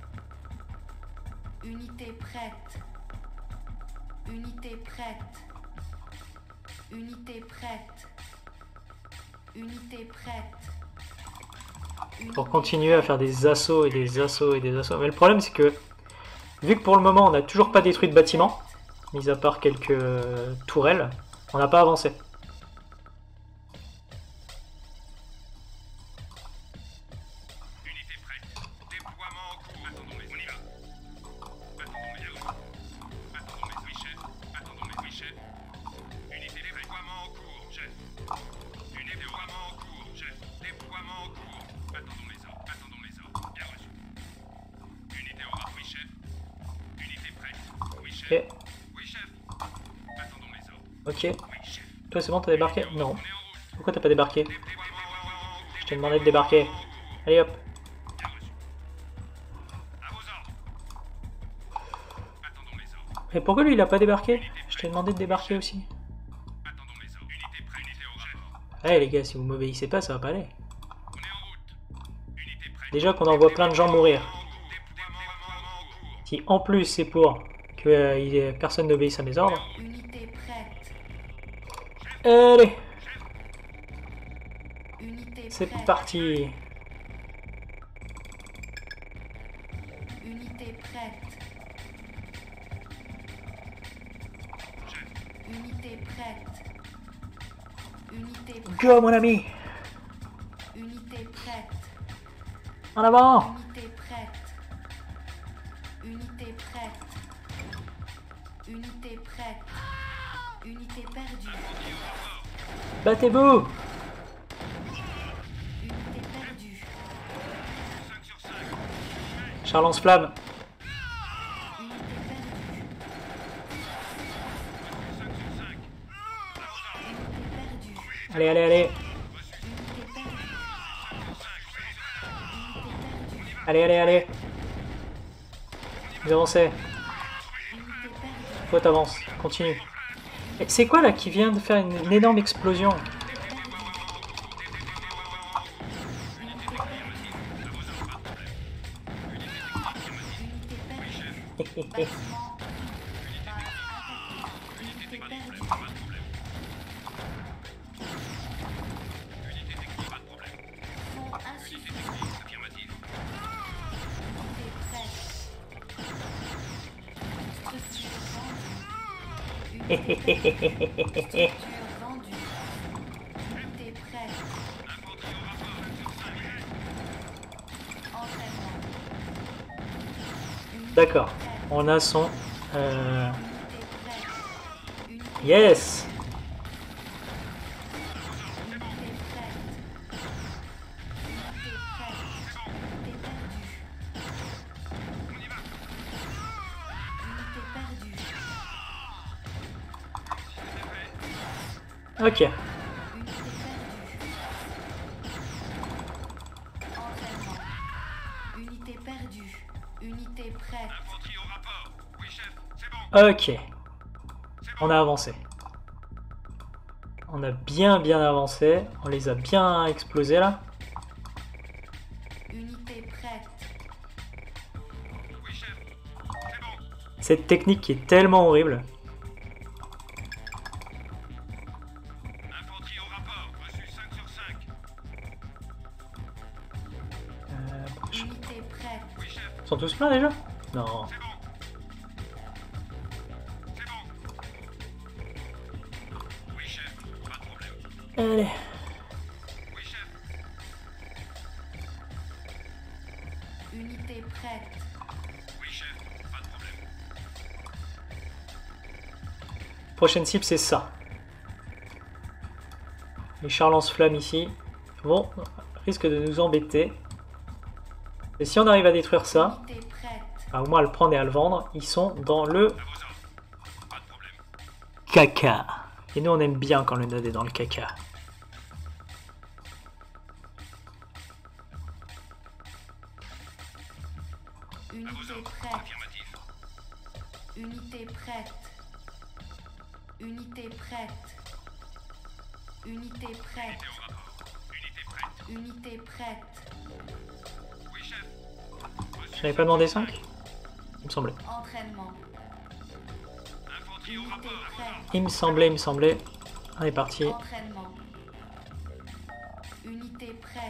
Unité prête. Unité prête. Unité prête. Unité prête. Pour continuer à faire des assauts et des assauts et des assauts. Mais le problème c'est que, vu que pour le moment on n'a toujours pas détruit de bâtiment, mis à part quelques euh, tourelles, on n'a pas avancé. Unité prête. Déploiement en cours. Attendons les... On y va. Attendons les héros. Attendons les oui, chef. Attendons les oui, chef. Unité déploiement en cours, chef. Unité déploiement en cours, chef. Déploiement en cours. Attendons les ordres. Attendons les ordres. Bien reçu. Unité au rapport, oui, chef. Unité prête. Oui, chef. Ok, Oui, chef. Attendons les ordres. ok. Oui, chef. Toi c'est bon, t'as débarqué? Non. On est en route. Pourquoi t'as pas débarqué? Déploiement en cours. Je t'ai demandé de débarquer. Allez hop. Bien reçu. À vos ordres. Attendons les ordres. Et pourquoi lui il a pas débarqué? Je t'ai demandé de débarquer aussi. Attendons les ordres. Unité prête. Unité au rapport. Allez les gars, si vous m'obéissez pas, ça va pas aller. On est en route. Unité prête. Déjà qu'on en voit plein de gens mourir. Déploiement en cours. Si en plus c'est pour que euh, il y ait- personne n'obéisse à mes ordres. Unité prête. Allez, Unité c'est prête. parti. Unité prête. Unité prête. Unité prête. Go mon ami. Unité prête. En avant. Unité prête. Unité prête. Unité prête. Unité perdue. Battez-vous. Unité perdue. cinq sur cinq. Char lance-flamme. Unité perdue. cinq sur cinq. Unité perdue. Allez, allez, allez. Unité perdue. Allez, allez, allez. Vous avancez. Unité perdue. Faut t'avances. Continue. Et c'est quoi là qui vient de faire une, une énorme explosion? Unité perdue. Bâtiment. Unité perdue. Fond insuffisant. Affirmatif. Unité prête. Structure vendue. Unité Structure vendue. Unité prête. Infanterie au rapport. cinq sur cinq. Entraînement. Unité D'accord. prête. On a son... euh, Unité prête. Unité Yes. Unité prête. Unité prête. Unité perdue. Unité perdue. Ok. Unité perdue. Entraînement. Unité perdue. Unité prête. Infanterie au rapport. Oui, chef. C'est bon. Ok. On a avancé. On a bien bien avancé. On les a bien explosés là. Unité prête. Oui, chef. C'est bon. Cette technique qui est tellement horrible. Infanterie au rapport. Reçu cinq sur cinq. Euh, je- Unité prête. Oui, chef. Ils sont tous pleins déjà? Non. C'est bon. C'est bon. Oui, chef. Pas de problème. Allez. Oui, chef. Unité prête. Oui, chef. Pas de problème. Prochaine cible, c'est ça. Les chars lance-flammes ici vont risque de nous embêter. Et si on arrive à détruire ça, Unité prête. bah, au moins à le prendre et à le vendre, ils sont dans le À vos ordres. Pas de problème. caca. Et nous, on aime bien quand le node est dans le caca. À vos Unité ordres. prête. Affirmatif. Unité prête. Unité prête. Unité prête. Unité au rapport. Unité prête. Unité prête. Oui, chef. Reçu J'avais pas demandé cinq? Il me semblait. Entraînement. Infanterie au Unité rapport. À vos prête. ordres. Il me semblait, il me semblait. On est parti. Entraînement. Unité prête.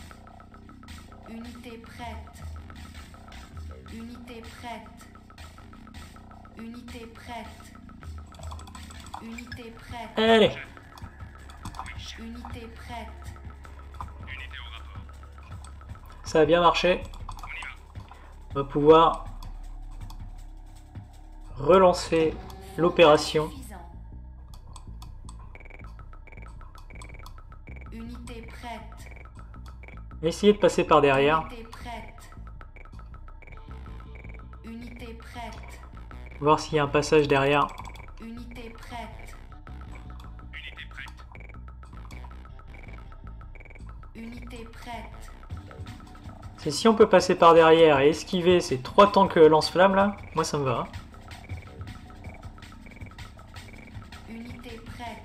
Unité prête. Unité prête. Unité prête. Unité prête. Allez. Oui, chef. Unité prête. Unité au rapport. Ça a bien marché. On y va. On va pouvoir relancer l'opération. Suffisant. Unité prête. Essayez de passer par derrière. Unité prête. Unité prête. Voir s'il y a un passage derrière. Unité prête. Unité prête. Unité prête. C'est si on peut passer par derrière et esquiver ces trois tanks lance-flammes là, moi ça me va. Hein. Unité prête.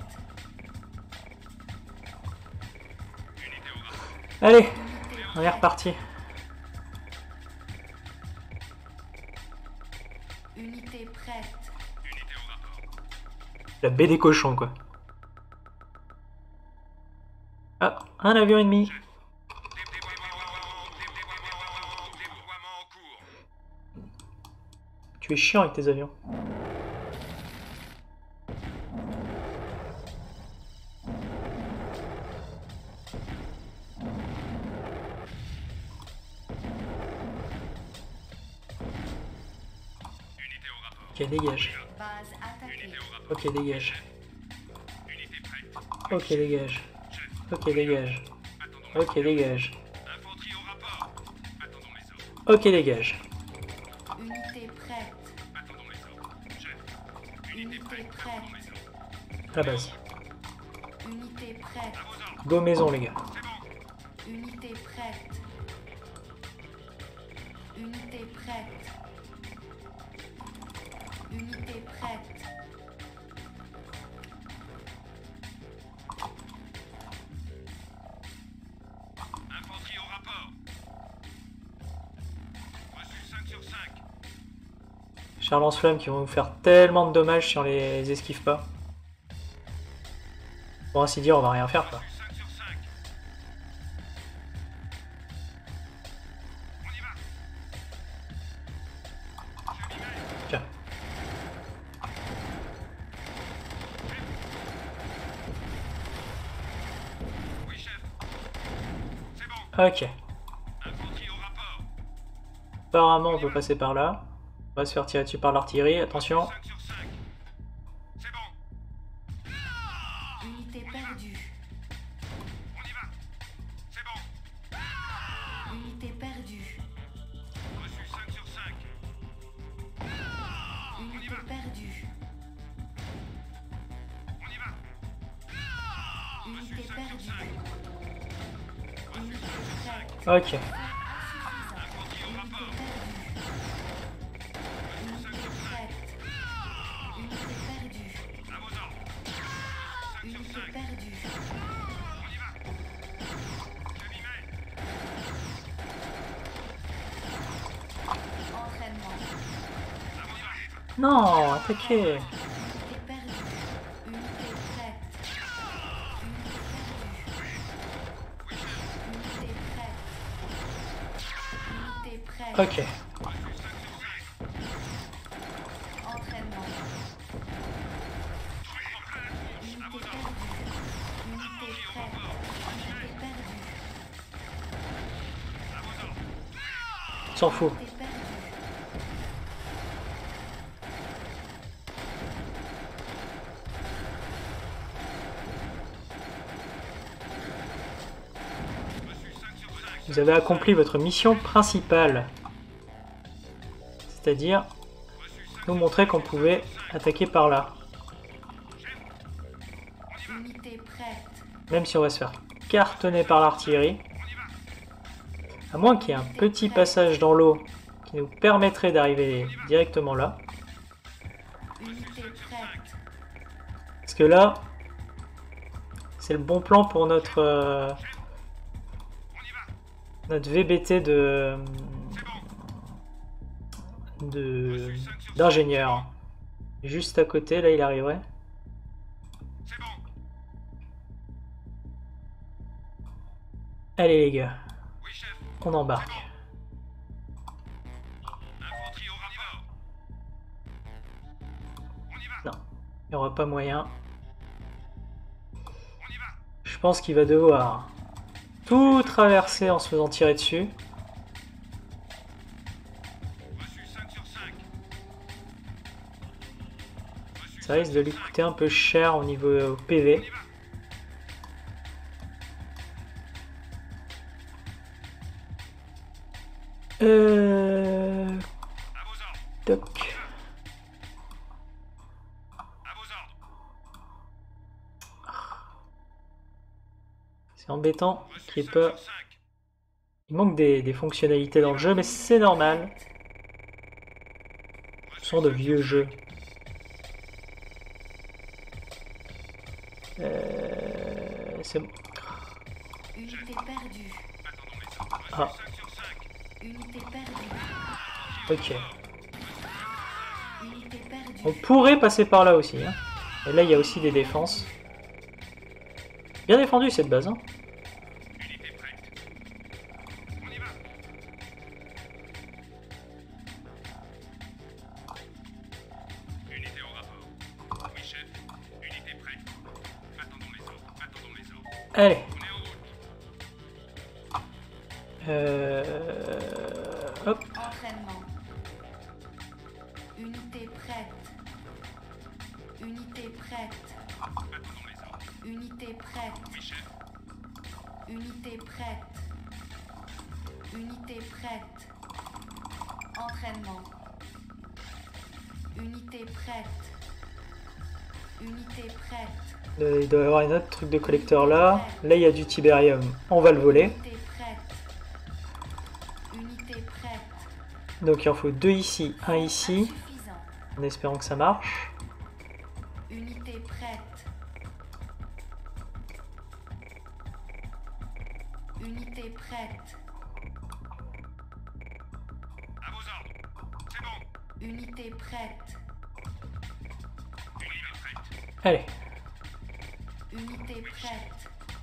Unité au rapport. Allez, Unité on est prête. reparti. Unité prête. Unité au rapport. La baie des cochons quoi. Ah, un avion ennemi. Dé- Déploiement dé- déploiement en cours. Tu es chiant avec tes avions. Unité au rapport. Ok, dégage. Base attaquée. Unité au rapport. Ok, dégage. Unité prête. Ok, dégage. Chef. Ok, dégage. Attendons. Ok, dégage. Infanterie au rapport. Attendons mes ordres. Ok, dégage. Unité prête. Attendons mes ordres. Chef. Unité Unité prête. prête. Attendons mes ordres. La base. Unité prête. À vos ordres. Go maison les gars. C'est bon. Unité prête. Unité prête. Unité prête. Infanterie au rapport. Reçu cinq sur cinq. Chars lance-flammes qui vont nous faire tellement de dommages si on les esquive pas. Pour ainsi dire, on va rien faire quoi. Reçu cinq sur cinq. On y va. Je m'y mets. Tiens. Oui, chef. C'est bon. Ok. Infanterie au rapport. Apparemment, on peut passer par là. On va se faire tirer dessus par l'artillerie. Attention. cinq sur cinq. C'est bon. Unité perdue. On y va. C'est bon. Unité perdue. Reçu cinq sur cinq. Unité perdue. On y va. Unité perdue. Unité prête. Ok. Insuffisant. Infanterie au Unité rapport. perdue. Unité prête. Unité perdue. À vos ordres. cinq sur Unité cinq. perdue. Non, attaquez. Unité perdue. Unité prête. Unité prête. Unité prête. Ok. Entraînement. Unité perdue. Unité prête. Unité perdue. S'en fout. Unité perdue. Vous avez accompli votre mission principale. C'est-à-dire nous montrer qu'on pouvait attaquer par là. Unité prête. Même si on va se faire cartonner par l'artillerie. À moins qu'il y ait un petit passage dans l'eau qui nous permettrait d'arriver directement là. Unité prête. Parce que là, c'est le bon plan pour notre, euh, notre V B T de de d'ingénieur. Juste à côté, là, il arriverait. C'est bon. Allez les gars, Oui, chef. on embarque. Infanterie au rapport. On y va. Non, il n'y aura pas moyen. On y va. Je pense qu'il va devoir tout traverser en se faisant tirer dessus. Reçu cinq sur cinq. Reçu Ça risque de lui coûter un peu cher au niveau euh, P V. On y va. Euh... À vos ordres. Toc. À vos ordres. C'est embêtant Reçu qu'il n'y ait cinq pas... sur cinq. Il manque des, des fonctionnalités dans le jeu, mais c'est normal. Ce sont de vieux jeux. Euh... C'est bon. Unité perdue. Attendons mes ordres. Reçu Ah. cinq sur cinq. Unité perdue. Ok. Unité perdue. On pourrait passer par là aussi. Hein. Et là, il y a aussi des défenses. Bien défendu cette base. Hein. Unité prête. On y va. Unité au rapport. Oui, chef. Unité prête. Attendons les ordres. Attendons les ordres. Allez. On est en route. Euh... Hop. Entraînement. Unité prête. Unité prête. Attendons les ordres. Unité prête. Oui, chef. Unité prête. Unité prête. Entraînement. Unité prête. Unité prête. Euh, il doit y avoir un autre truc de collecteur là. Là, il y a du tibérium. On va le voler. Unité prête. Unité prête. Donc il en faut deux ici, un ici. Insuffisant. En espérant que ça marche. Unité prête. Unité prête. À vos ordres. C'est bon. Unité prête. Unité prête. Allez. Unité prête.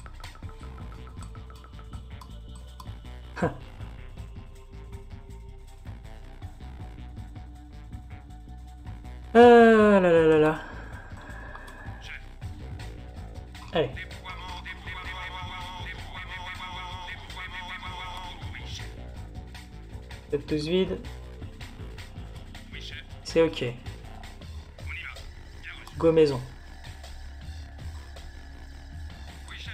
Euh, là là là là. Chef. Allez. Déploiement, déploiement, déploiement, déploiement. Oui, chef. Faites tous vide. Oui, chef. C'est ok. On y va. Bien reçu. Go maison. Oui, chef.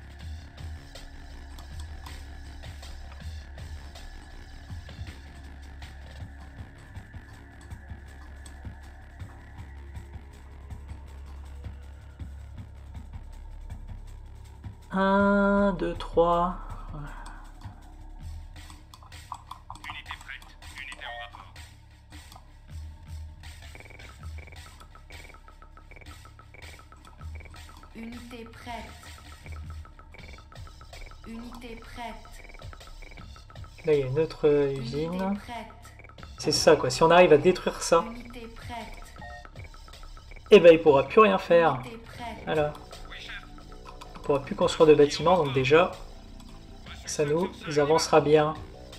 Un, deux, trois. Unité prête. Unité au rapport. Unité prête. Unité prête. Là, il y a une autre euh, Unité usine. prête. C'est ça quoi. Si on arrive à détruire ça, Unité prête. et ben il pourra plus rien faire. Unité prête. Voilà. Il pourra plus construire de bâtiments, donc déjà, ça nous avancera bien.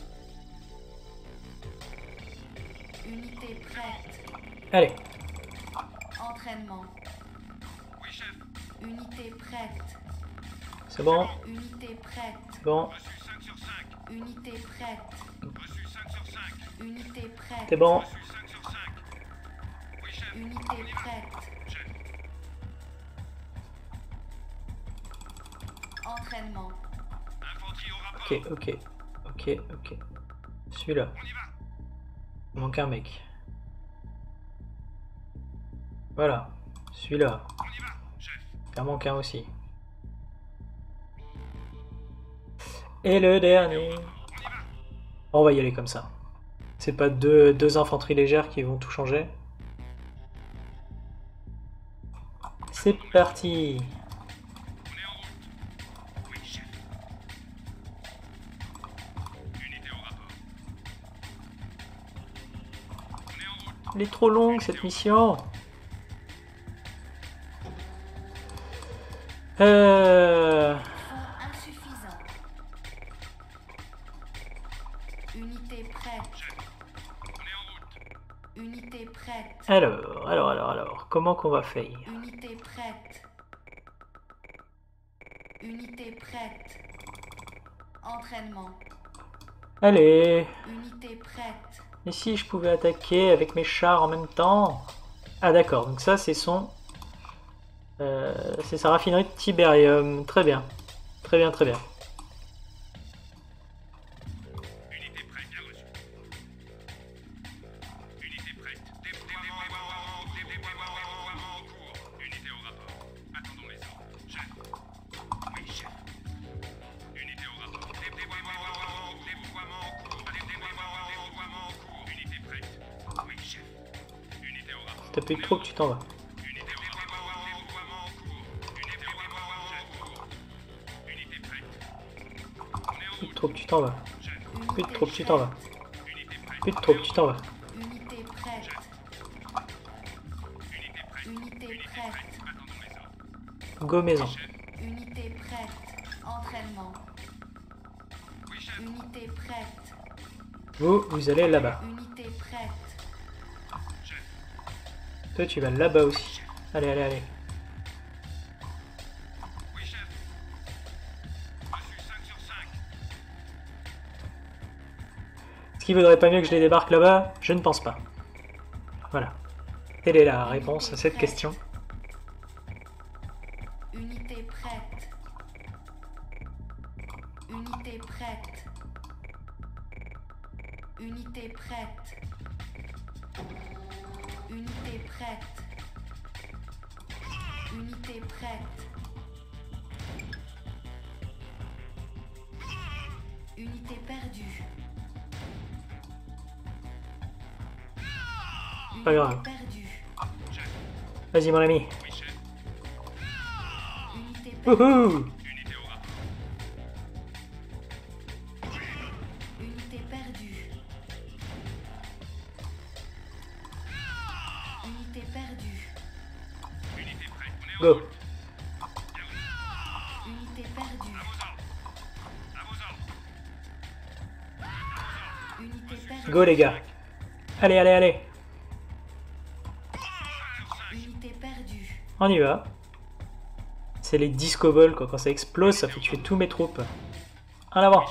Unité prête. Allez, Entraînement. Oui, chef. Unité prête. c'est bon, Unité prête. c'est bon, Reçu cinq sur cinq. Unité prête. Reçu cinq sur cinq. Unité prête. c'est bon. Reçu cinq sur cinq. Oui, chef. Unité prête. Chef. Entraînement. Infanterie au rapport. Ok, ok, ok, ok. Celui-là, On y va. il manque un mec. Voilà, celui-là, On y va, chef. il en manque un aussi. Et le dernier. On y va. On va y aller comme ça. C'est pas deux, deux infanteries légères qui vont tout changer. C'est parti. On est en route. Oui, chef. Unité au rapport. On est en route. Elle est trop longue cette mission. Euh... Fonds insuffisant. Unité prête. On est en route. Unité prête. Alors, alors, alors, alors, comment qu'on va faire? Unité prête. Unité prête. Entraînement. Allez, Unité prête. et si je pouvais attaquer avec mes chars en même temps? Ah d'accord, donc ça c'est son... Euh, c'est sa raffinerie de Tiberium. Très bien, très bien, très bien. Unité prête, bien reçu. Unité prête. Déploiement, déploiement en cours. Unité au rapport. Attendons les ordres. Chef. Oui, chef. Unité au rapport. Déploiement, déploiement en cours. Déploiement, déploiement en cours. Unité prête. Oui, chef. Unité au rapport. T'as plus de trop que tu t'en vas. Unité au rapport. Déploiement en cours. Unité au rapport. Chef. Unité prête. On est en Plus de route. trop que tu t'en vas. Chef. Plus de trop que tu t'en vas. Unité prête. Plus de trop que tu t'en vas. Unité prête. Unité prête. Unité prête. Attendons les ordres. Go maison. Chef. Unité prête. Entraînement. Oui, chef. Unité prête. Vous, vous allez là-bas. Unité prête. Chef. Toi, tu vas là-bas aussi. Allez, allez, allez. Oui, chef. Reçu cinq sur cinq. Est-ce qu'il vaudrait pas mieux que je les débarque là-bas? Je ne pense pas. Voilà. Quelle est la réponse à cette question? Unité prête. Unité prête. Unité prête. Unité prête. Unité prête. Unité perdue. Pas grave. Unité perdue. Vas-y, mon ami. Oui, chef. Unité perdue. Wouhou! Unité au rapport. Unité perdue. Unité perdue. Unité prête. On est en Go! route. Unité perdue. À vos ordres. À vos ordres. Unité perdue. Go, les gars! Allez, allez, allez! Unité perdue. On y va. C'est les disco balls, quoi. Quand ça explose, ça fait tuer tous mes troupes. En avant!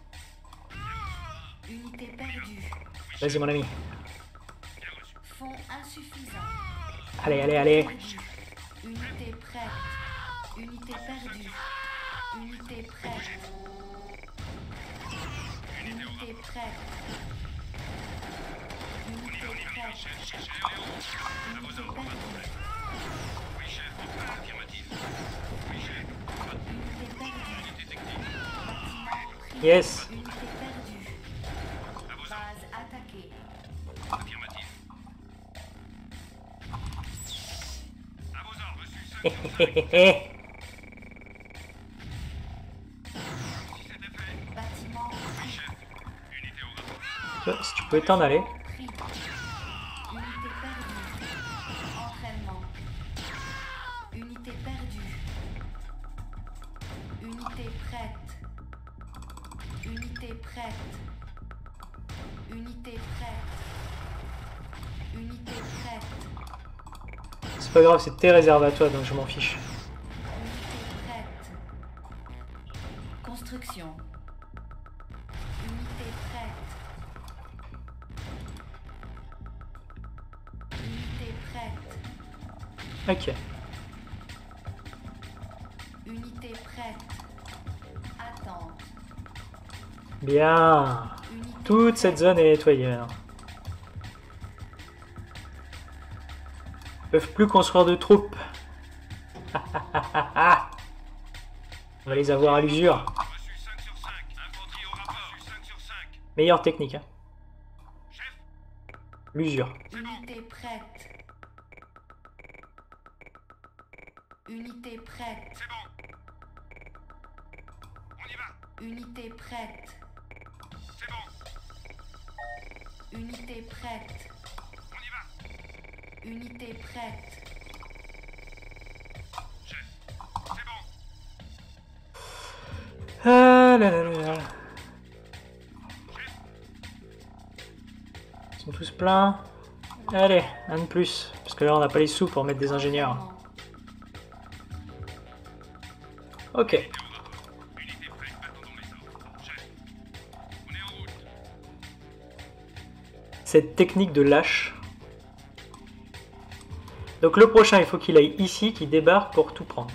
Unité perdue. Vas-y, mon ami. Bien reçu. Fonds insuffisant. Allez, allez, allez! Perdue. Unité prête. Unité perdue. Unité prête. Unité prête. Unité prête. Chef, chef, chef. On est en route. À vos Unité ordres. perdue. Oui, chef. Affirmatif. Oui, chef. Unité perdue. Unité technique. Bâtiment pris. Yes! Unité perdue. À vos ordres. Base attaquée. Affirmatif. À vos ordres. Reçu cinq Hé sur hé cinq. hé hé! Si c'était fait. Bâtiment Oui, chef. Unité au rapport. Tu vois, si tu pouvais t'en aller. pris. Unité perdue. Entraînement. C'est pas grave, c'est tes réserves à toi, donc je m'en fiche. Unité prête. Construction. Unité prête. Unité prête. Ok. Unité prête. Attente. Bien. Unité Toute cette prête. zone est nettoyée maintenant. Ils peuvent plus construire de troupes. On va les avoir à l'usure. Reçu cinq sur cinq. Infanterie au rapport. Reçu cinq sur cinq. Meilleure technique. Hein. Chef, L'usure. Unité prête. Unité prête. c'est bon. On y va. Unité prête. C'est bon. Unité prête. On y va. Unité prête. Chef, c'est bon. Ah là là là là. Ils sont tous pleins. Allez, un de plus. Parce que là, on n'a pas les sous pour mettre des ingénieurs. Ok. Unité prête. Attendons les ordres. Chef, on est en route. Cette technique de lâche. Donc le prochain, il faut qu'il aille ici, qu'il débarque pour tout prendre.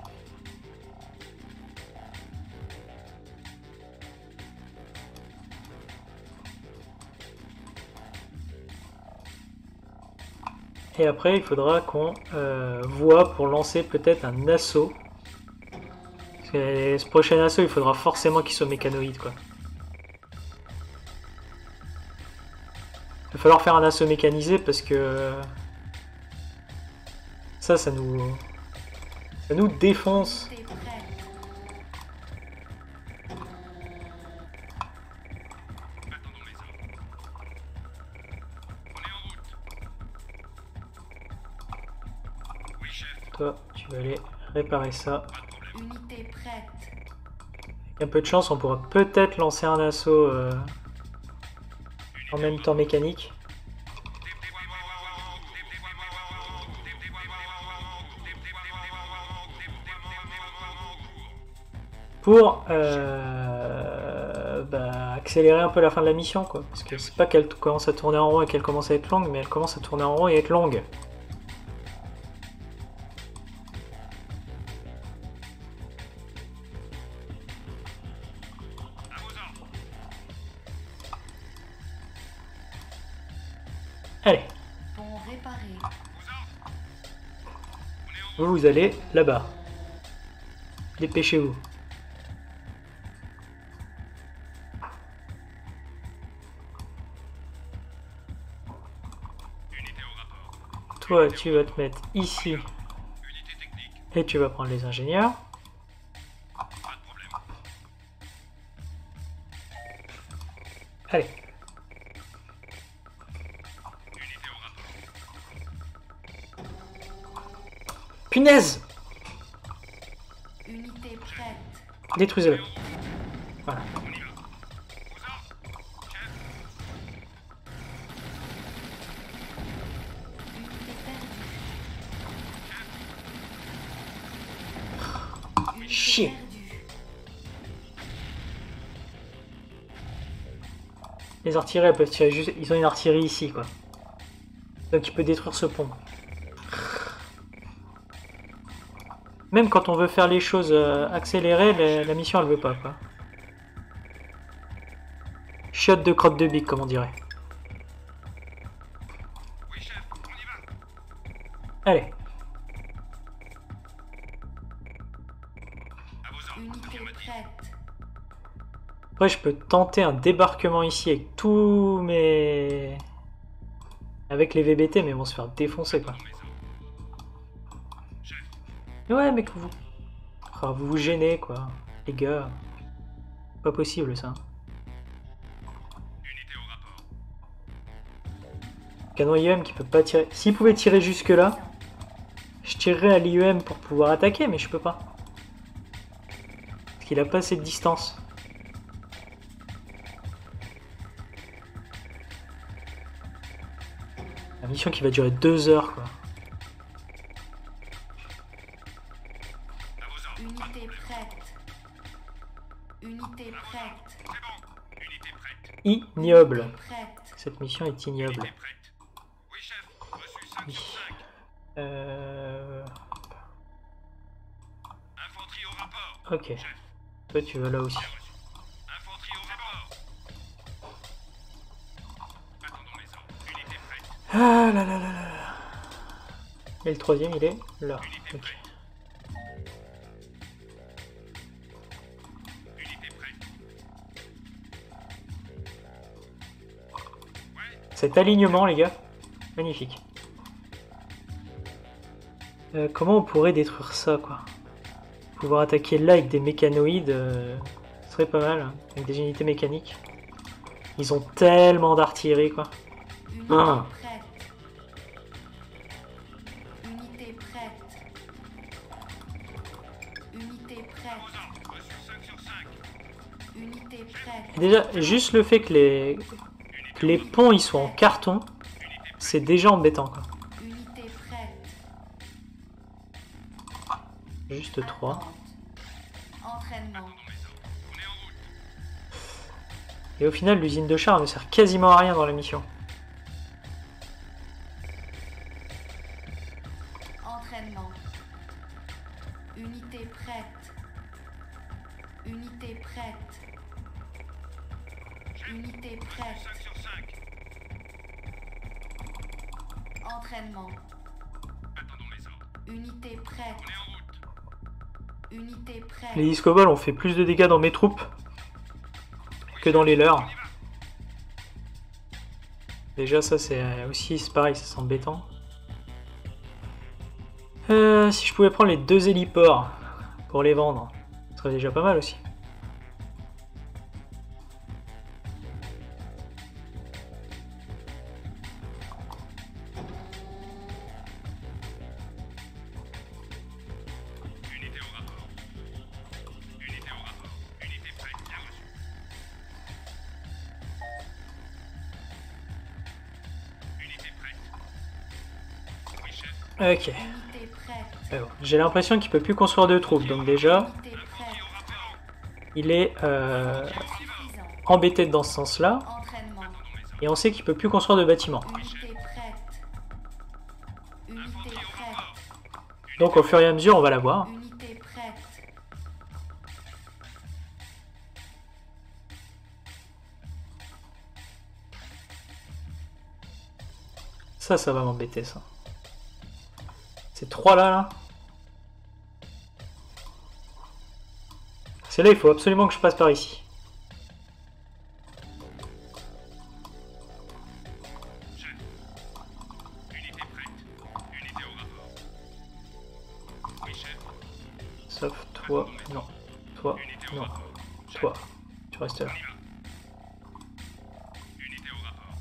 Et après, il faudra qu'on euh, voit pour lancer peut-être un assaut. Parce que ce prochain assaut, il faudra forcément qu'il soit mécanoïde, quoi. Il va falloir faire un assaut mécanisé parce que ça, ça nous, ça nous défonce. Unité prête. Attendons les ordres. On est en route. Oui, chef. Toi, tu vas aller réparer ça. Pas de problème. Unité prête. Avec un peu de chance, on pourra peut-être lancer un assaut euh, en même temps mécanique. Pour euh, bah, accélérer un peu la fin de la mission, quoi. Parce que c'est pas qu'elle commence à tourner en rond et qu'elle commence à être longue, mais elle commence à tourner en rond et être longue. À vos ordres. Allez, Pont réparé. Vos ordres. On est en route. vous, vous allez là-bas. Dépêchez-vous. Unité au rapport. Toi, tu vas te mettre ici Unité technique. et tu vas prendre les ingénieurs. Pas de problème. Allez, Unité au rapport. punaise! Unité prête. Détruisez-le. Voilà. On y va. Vos ordres. Chef, Unité perdue. Unité Chier. perdue. Les artilleries, elles peuvent tirer juste... Ils ont une artillerie ici, quoi. Donc il peut détruire ce pont. Même quand on veut faire les choses euh, accélérées, la, la mission, elle veut pas, quoi. Chiotte de crotte de bique, comme on dirait. oui, chef, on y va. Allez, À vos ordres. Unité Affirmatif. prête. après je peux tenter un débarquement ici avec tous mes... Avec les V B T, mais ils vont se faire défoncer, quoi. Attendons mes ordres. Chef, Ouais, mais que vous... Ah, vous vous gênez, quoi. Les gars. Pas possible, ça. unité au rapport. Canon I E M qui peut pas tirer... S'il pouvait tirer jusque là, je tirerais à l'I E M pour pouvoir attaquer, mais je peux pas. Parce qu'il a pas assez de distance. La mission qui va durer deux heures, quoi. ignoble. Prête. Cette mission est ignoble. Prête. Oui, chef. Reçu cinq Oui. sur cinq. Euh... Infanterie au rapport. Ok. Toi tu vas là aussi. Infanterie au rapport. Attendons les ordres. Unité prête. Ah là là là là là. Et le troisième il est là. Ok. Unité prête. Cet alignement les gars, magnifique. Euh, comment on pourrait détruire ça quoi? Pouvoir attaquer là avec des mécanoïdes, euh, ce serait pas mal, hein, avec des unités mécaniques. Ils ont tellement d'artillerie quoi. Unité Ah. prête. Unité prête. Unité prête. Aux ordres. Reçu cinq sur cinq. Unité prête. Déjà, juste le fait que les, que les ponts ils soient en carton, c'est déjà embêtant quoi. Unité prête. Juste trois. Attente. Entraînement. Et au final, l'usine de char ne sert quasiment à rien dans la mission. Entraînement. Unité prête. Unité prête. Unité prête. cinq sur cinq. Entraînement. Attendons les ordres. Unité prête. On est en route. Unité prête. Les discoballs ont fait plus de dégâts dans mes troupes que dans les leurs. Déjà ça c'est aussi c'est pareil, c'est embêtant. Euh, si je pouvais prendre les deux héliports pour les vendre, ce serait déjà pas mal aussi. Unité au rapport. Unité au rapport. Unité prête. Bien reçu. Unité prête. Oui, chef. Ok. Unité prête. Alors, j'ai l'impression qu'il peut plus construire de troupes, donc déjà Unité prête. Au rapport. il est euh, Suffisant. embêté dans ce sens-là, Entraînement. et on sait qu'il peut plus construire de bâtiments. Unité prête. Unité prête. Donc au fur et à mesure on va l'avoir. Unité prête. Ça, ça va m'embêter ça. Ces trois là, là. C'est là, il faut absolument que je passe par ici. Chef. Unité prête. Unité au rapport. Oui, chef. Sauf toi, non. Toi, Unité au non. rapport. Toi, tu restes là. On y va. Unité au rapport.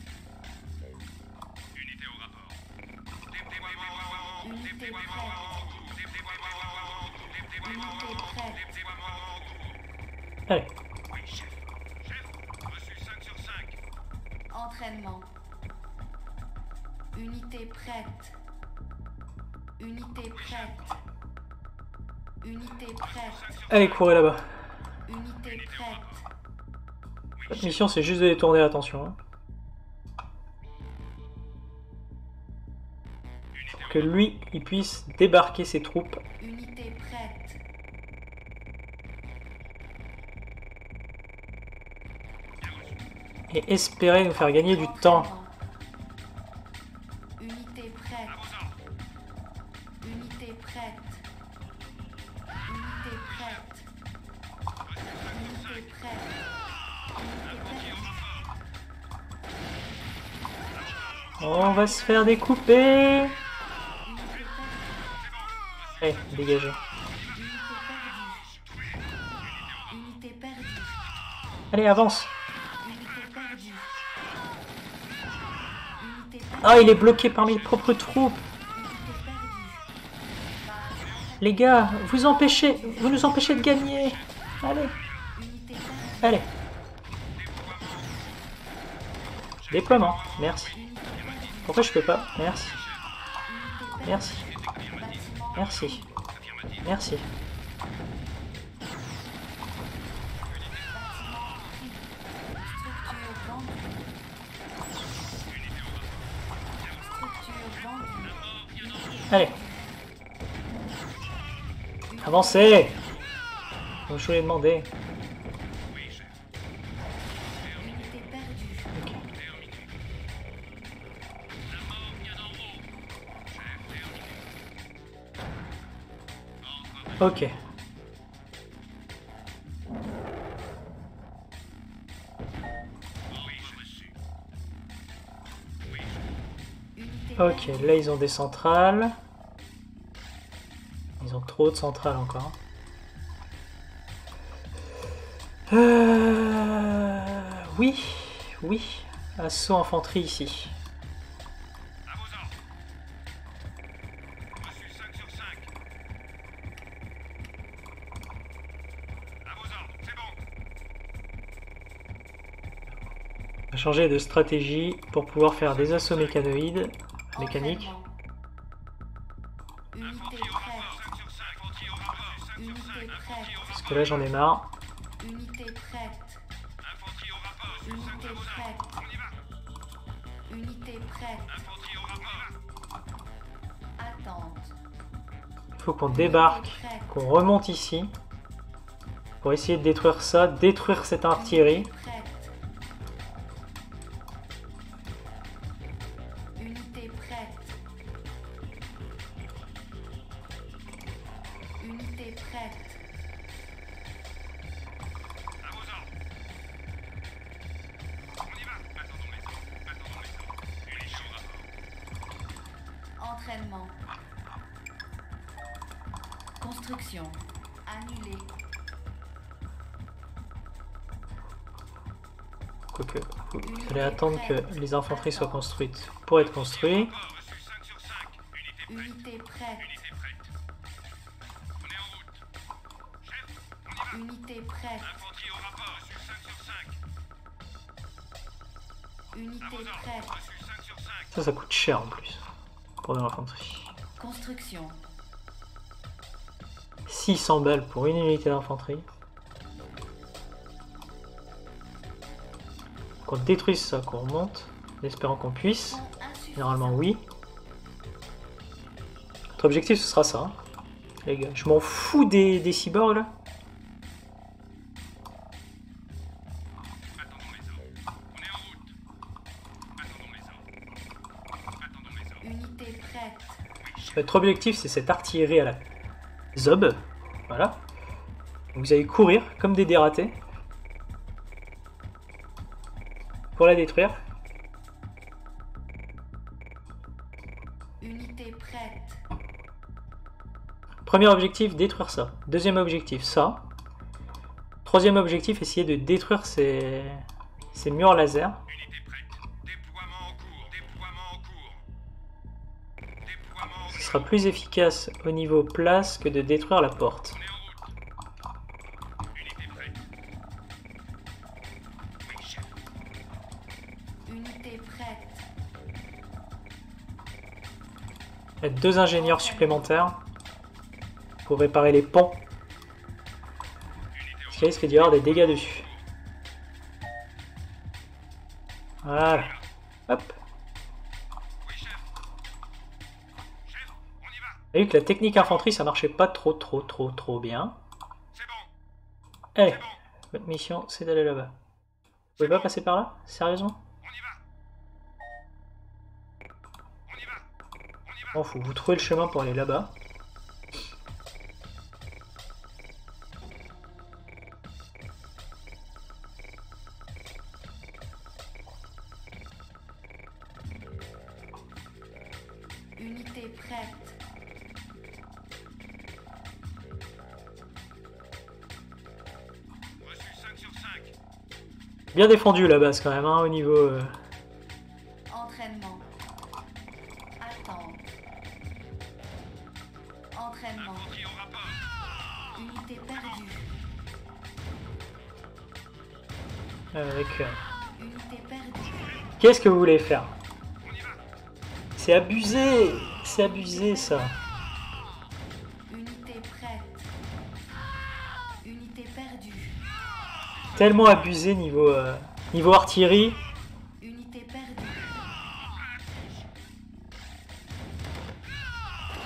Unité au rapport. Déploiement. Unité Déploiement. Déploiement. Unité prête. Déploiement. Allez, Oui, chef. Chef. Reçu cinq sur cinq. Entraînement. Unité prête. Unité prête. Unité prête. allez, courez là-bas. Unité prête. Votre mission, c'est juste de détourner l'attention. Hein. Pour que lui, il puisse débarquer ses troupes. Unité prête. Et espérer nous faire gagner du temps. Entraînement. Unité prête. Unité prête. Unité prête. Unité prête. Unité prête. On va se faire découper. Unité perdue. Allez, dégagez. Unité perdue. Unité perdue. Allez, avance. Unité perdue. Unité perdue. Ah, il est bloqué par mes propres troupes. Unité perdue. Les gars, vous empêchez, vous nous empêchez de gagner. Allez, Unité perdue. allez. Déploiement, merci. Pourquoi je peux pas? Merci. Merci. Merci. Merci. Structure Allez. Avancez. Comme je vous l'ai demandé. Oui, chef. Unité perdue. Ok. Terminé. La mort vient d'en haut. Chef, terminé. Ordre. Ok. Oui, reçu. Oui, chef. Unité Ok, perdue. là ils ont des centrales. Ils ont trop de centrales encore. Euh... Oui, oui. Assaut infanterie ici. À vos ordres. Reçu cinq sur cinq. À vos ordres, c'est bon. On va changer de stratégie pour pouvoir faire des assauts mécanoïdes, mécaniques. Entraînement. Unité Infanterie au prête. rapport, cinq sur cinq. Infanterie au rapport, cinq sur Unité cinq. prête. Infanterie au Parce rapport. que là j'en ai marre. Unité prête. Infanterie au rapport, cinq Unité sur cinq. prête. On y va. Unité prête. Infanterie au rapport. Attente. Il faut qu'on débarque, qu'on remonte ici. Pour essayer de détruire ça, détruire cette artillerie. Unité prête. Unité prête. Unité prête. À vos ordres. On y va. Attendons mes ordres. Attendons mes ordres. Munitions au rapport. Entraînement. Construction. Annulée. Quoique, il fallait attendre que les infanteries soient construites pour être construites. Rapport, reçu cinq sur cinq. Unité prête. Unité prête. Unité prête. On est en route. Chef, on y va. Unité prête. Infanterie au rapport, reçu cinq sur cinq. À Unité vos ordres. prête. Reçu cinq sur cinq. Ça, ça coûte cher en plus. Pour de l'infanterie. Construction. six cents balles pour une unité d'infanterie. Qu'on détruise ça, qu'on remonte. En espérant qu'on puisse. Fonds insuffisant. Généralement, oui. Notre objectif, ce sera ça. Hein. Les gars, je m'en fous des, des cyborgs là. Attendons mes ordres. On est en route. Attendons mes ordres. Attendons mes ordres. Unité prête. Notre objectif, c'est cette artillerie à la zob. Voilà. Donc, vous allez courir comme des dératés. Pour la détruire. Unité prête. Premier objectif, détruire ça. Deuxième objectif, ça. Troisième objectif, essayer de détruire ces, ces murs laser. Unité prête. Déploiement en cours. Déploiement en cours. Déploiement en Ce cours. sera plus efficace au niveau place que de détruire la porte. On est en route. Unité prête. Oui, chef. Unité prête. Mettre deux ingénieurs supplémentaires pour réparer les ponts. Parce qu'il risque d'y avoir des dégâts dessus. Voilà. Hop. Oui, chef. Chef, on y va. Vous avez vu que la technique infanterie, ça marchait pas trop, trop, trop, trop bien. C'est bon. Allez, C'est bon. votre mission, c'est d'aller là-bas. Vous pouvez pas passer par là? Sérieusement? On y va. On y va. On y va. Bon, faut que vous trouvez le chemin pour aller là-bas. Unité prête. Reçu cinq sur cinq. Bien défendu la base quand même, hein, au niveau... euh, Entraînement. Attente. Entraînement. Infanterie au rapport. Unité perdue. avec... euh, Unité perdue. Qu'est-ce que vous voulez faire? On y va. C'est abusé! C'est abusé ça. Unité prête. Unité perdue. Tellement abusé niveau, euh, niveau artillerie. Unité perdue.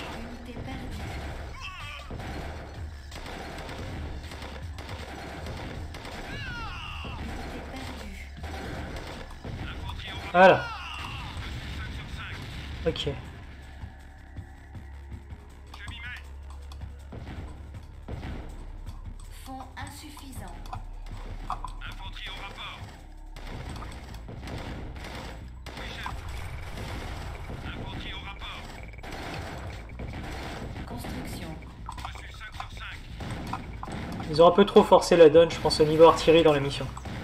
Voilà. Ok. Fonds insuffisant. Infanterie au rapport. Oui, chef. Infanterie au rapport. Construction. Reçu cinq sur cinq. Ils ont un peu trop forcé la donne, je pense, au niveau artillerie dans la mission.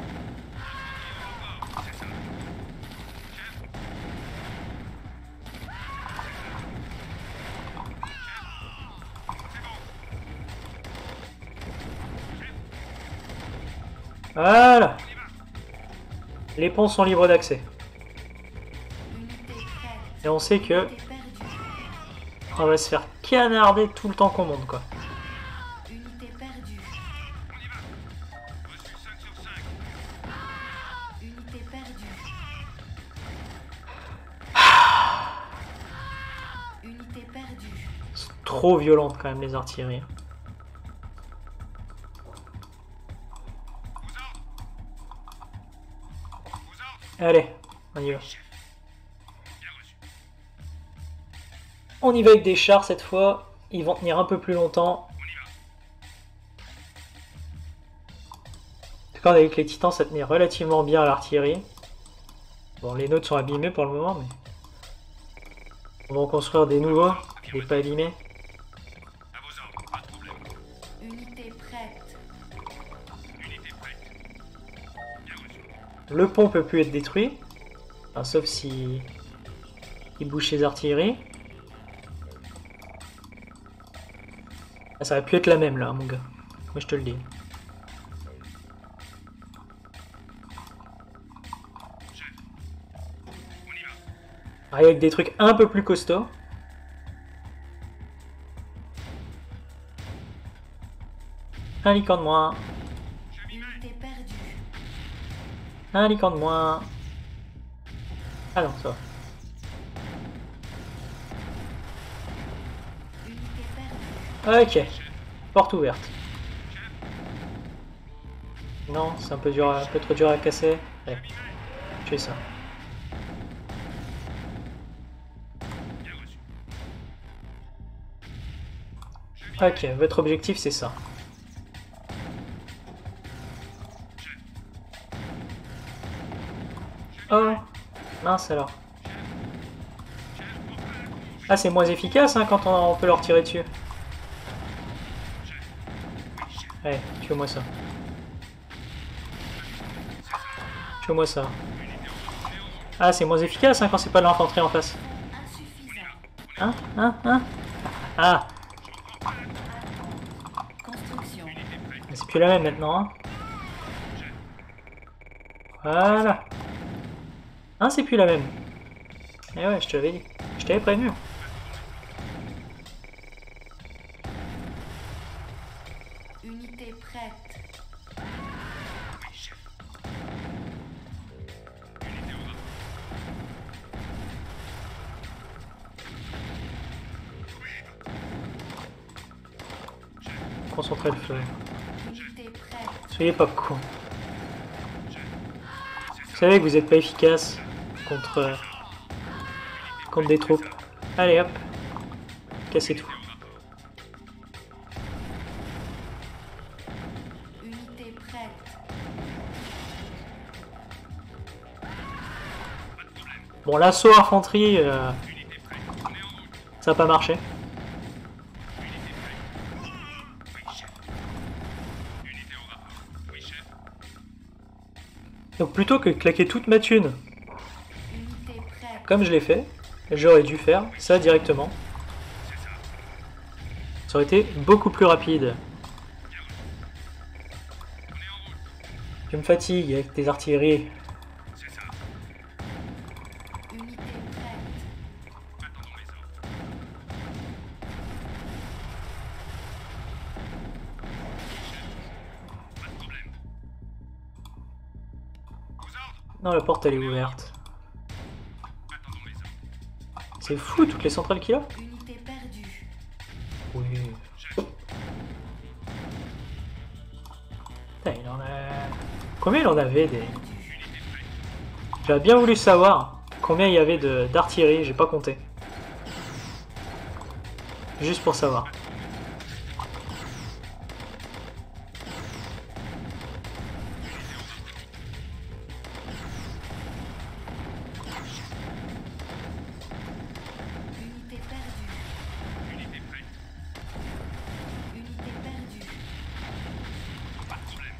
Voilà. Les ponts sont libres d'accès. Unité prête. Et on sait que Unité perdue. on va se faire canarder tout le temps qu'on monte, quoi. Unité perdue. Reçu cinq sur cinq. Unité perdue. Unité perdue. C'est trop violente quand même les artilleries. Aux ordres. Aux ordres. Allez, on y va. Bien reçu. On y va avec des chars cette fois. Ils vont tenir un peu plus longtemps. On y va. D'accord, avec les titans, ça tenait relativement bien à l'artillerie. Bon, les nôtres sont abîmés pour le moment, mais on va en construire des nouveaux, des pas abîmés. À vos ordres. Pas de problème. Unité prête. Unité prête. Bien reçu. Le pont peut plus être détruit, enfin, sauf si il bouge ses artilleries. Ah, ça aurait pu être la même là, mon gars. Moi je te le dis. Chef. On y va. Avec des trucs un peu plus costauds. Un lican de moins. Unité perdue. Un lican de moins. Ah non, ça va. Unité perdue. Ok. Porte ouverte. Non, c'est un peu dur, à- un peu trop dur à casser. Ouais. Je fais ça. Bien reçu. Ok, votre objectif c'est ça. Oh, mince alors. Ah, c'est moins efficace hein, quand on, on peut leur tirer dessus. Allez, tue-moi ça. Tue-moi ça. Ah, c'est moins efficace hein, quand c'est pas de l'infanterie en face. Insuffisant. Hein Hein Hein Ah, Construction. mais c'est plus la même maintenant. Hein. Voilà. Hein, c'est plus la même. Eh ouais, je te l'avais dit. Je t'avais prévenu. Unité prête. Concentrez le feu. Unité prête. Soyez pas con. Vous savez que vous n'êtes pas efficace contre, euh, contre des troupes. Allez hop. Cassez tout. Unité prête. Bon, l'assaut infanterie, euh, ça n'a pas marché. Donc plutôt que de claquer toute ma thune, Unité prête. comme je l'ai fait, j'aurais dû faire ça directement. Ça aurait été beaucoup plus rapide. Je me fatigue avec des artilleries. Unité prête. Attendons les ordres. Pas de problème. Aux ordres. Non, la porte elle est ouverte. Attendons les ordres. C'est fou toutes les centrales qu'il a. Unité perdue. Oui. Putain, il en a... Combien il en avait des... J'aurais bien voulu savoir combien il y avait de d'artillerie, j'ai pas compté. Juste pour savoir. Unité perdue. Unité prête. Unité perdue. Pas de problème.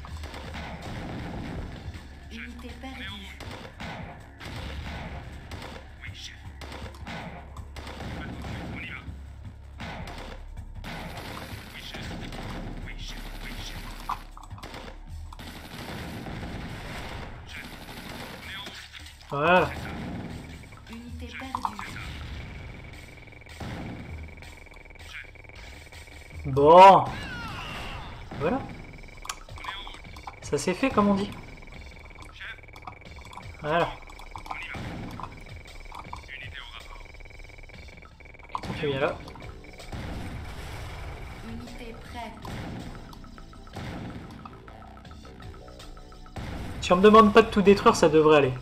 Unité perdue. Oui, chef. On y va. Oui, chef. Oui, chef. Oui, chef. Chef. On est en route. Voilà. Unité perdue. Bon. Voilà. On est en route. Ça s'est fait comme on dit. Chef, Voilà. on y va. Unité au rapport. Et toi tu viens là. Unité prête. Si on me demande pas de tout détruire, ça devrait aller.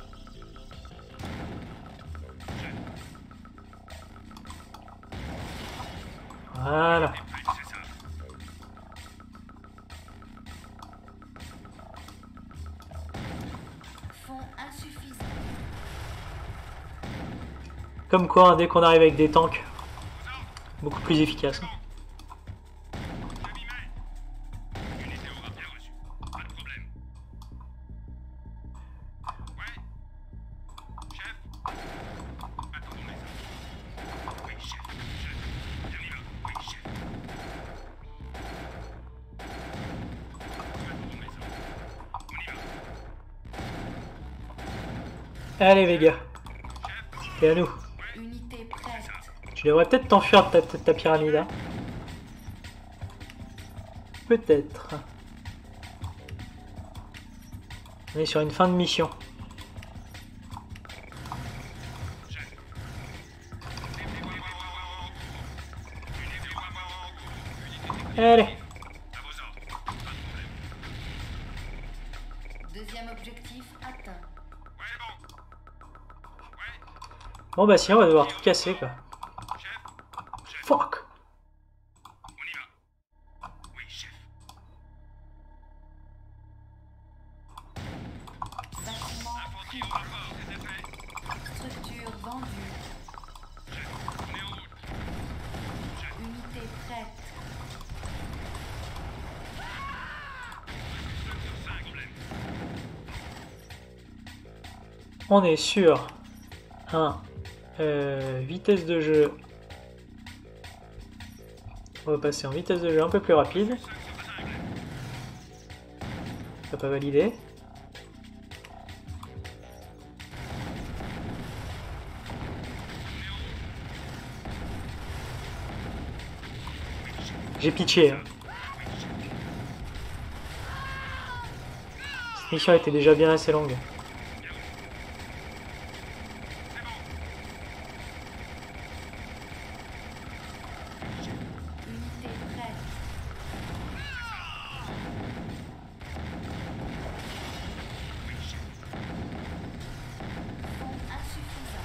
Voilà. Prête, c'est ça. Fonds insuffisant. Comme quoi, hein, dès qu'on arrive avec des tanks, beaucoup plus efficace. Je m'y mets. Unité au rapport, bien reçu. Pas de problème. Ouais. Chef. Attendons les ordres. Oui, chef. Chef. On y va. Oui, chef. Attendons les ordres. On y va. Allez les gars, Chef. c'est à nous. Unité prête. Tu devrais peut-être t'enfuir de ta, ta, ta pyramide. Hein. Peut-être. On est sur une fin de mission. Allez. À vos ordres. Pas de problème. Deuxième objectif atteint. Ouais, bon. Ouais. Bon bah si, on va devoir tout casser quoi. Chef. Chef. Fuck. On y va. Oui, chef. Bâtiment Infanterie au rapport, c'est fait. structure vendue. Chef, on est en route. Chef, Unité prête. cinq problème. On est sur un euh, vitesse de jeu. On va passer en vitesse de jeu un peu plus rapide. Ça pas validé. J'ai pitié. Hein. Cette mission était déjà bien assez longue. Unité prête. Fonds insuffisant.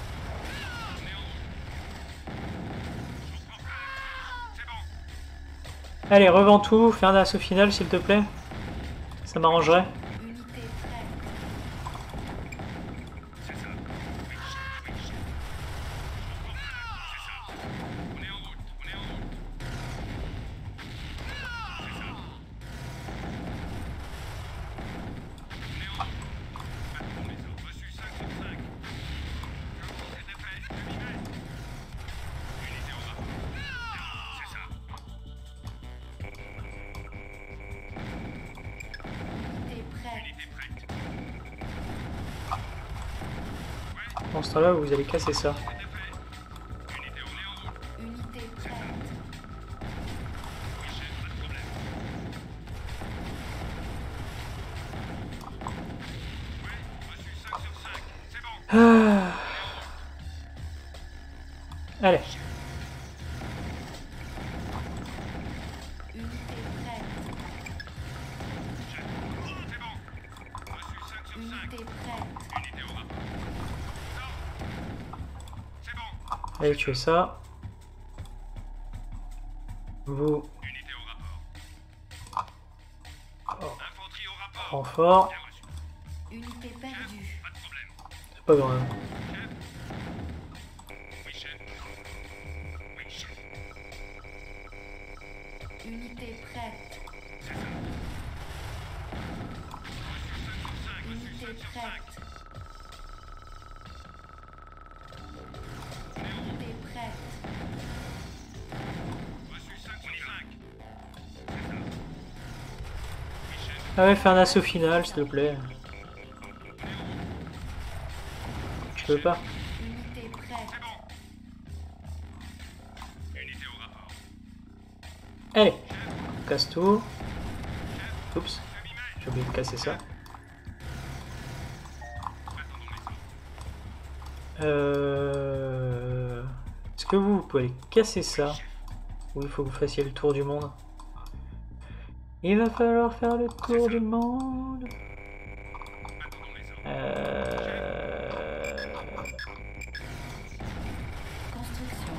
Allez, revends tout, fais un assaut final s'il te plaît. Ça m'arrangerait. Unité prête. C'est ça. Oui, chef, oui, chef. C'est ça. On est en route, on est en route. C'est ça. On est en route. Attendons les ordres. Reçu cinq sur cinq. C'était fait, je m'y mets. Unité au rapport. C'est ça. Unité prête. Unité prête. Dans ce temps-là, vous allez casser ça. C'était fait. Unité, on est en route. Unité prête. Oui, chef, pas de problème. Ouais, reçu cinq sur cinq. C'est bon. Ah. Allez, Unité prête. Chef, c'est bon. Reçu cinq sur cinq. Unité prête. Unité au rapport. Allez tuer ça. Vous. Unité au rapport. Oh. Infanterie au rapport. Renfort. Bien reçu. Unité perdue. Pas de problème. C'est pas grave. Oui, chef. Oui, chef. Unité prête. C'est ça. Unité prête. Unité prête. Reçu cinq sur cinq. C'est ça. Oui, chef. Ah ouais, fais un assaut final, s'il te plaît. Je peux pas. Unité prête. C'est bon. Unité au rapport. Allez, on casse tout. Oups, j'ai oublié de casser ça. Attendons les autres. Euh... Est-ce que vous, vous pouvez aller casser ça? Ou il faut que vous fassiez le tour du monde? Il va falloir faire le tour du monde. Attendons les autres. Euh... Construction.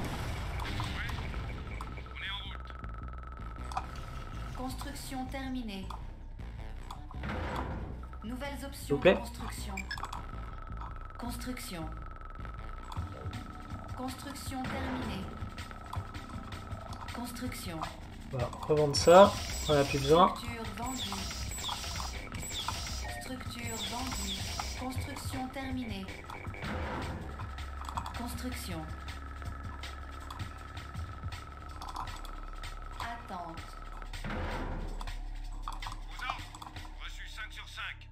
On est en route. Construction terminée. Nouvelles S'il options vous plaît. de construction. Construction. Construction terminée. Construction. On va revendre ça. On n'a plus besoin. Structure vendue. Structure vendue. Construction terminée. Construction. Attente. Aux ordres. Reçu cinq sur cinq.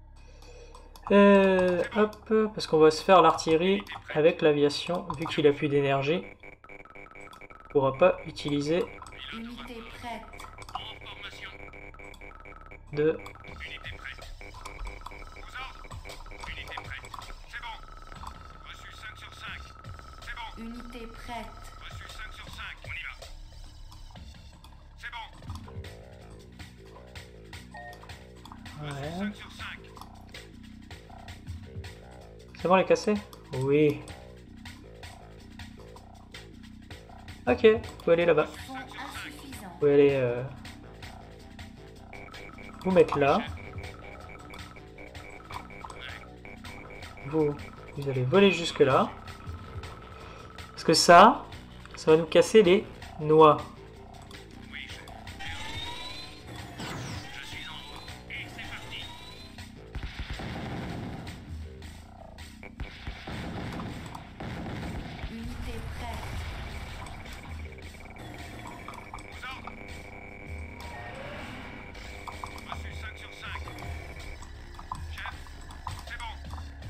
Euh, hop, parce qu'on va se faire l'artillerie avec l'aviation, vu qu'il a plus d'énergie. On pourra pas utiliser Unité prête. En formation. de... Unité prête. Aux ordres. Unité prête. C'est bon. Reçu cinq sur cinq. C'est bon. Unité prête. Reçu cinq sur cinq. On y va. C'est bon. Ouais. cinq sur cinq. C'est bon, les casser? Oui. Ok, vous pouvez aller là-bas. Fonds insuffisants. Vous pouvez aller... Euh... vous mettre là. Vous, vous allez voler jusque là. Parce que ça, ça va nous casser les noix. Oui, chef. Je suis en route. Et c'est parti. Unité prête. Aux ordres. Reçu cinq sur cinq. Chef, c'est bon.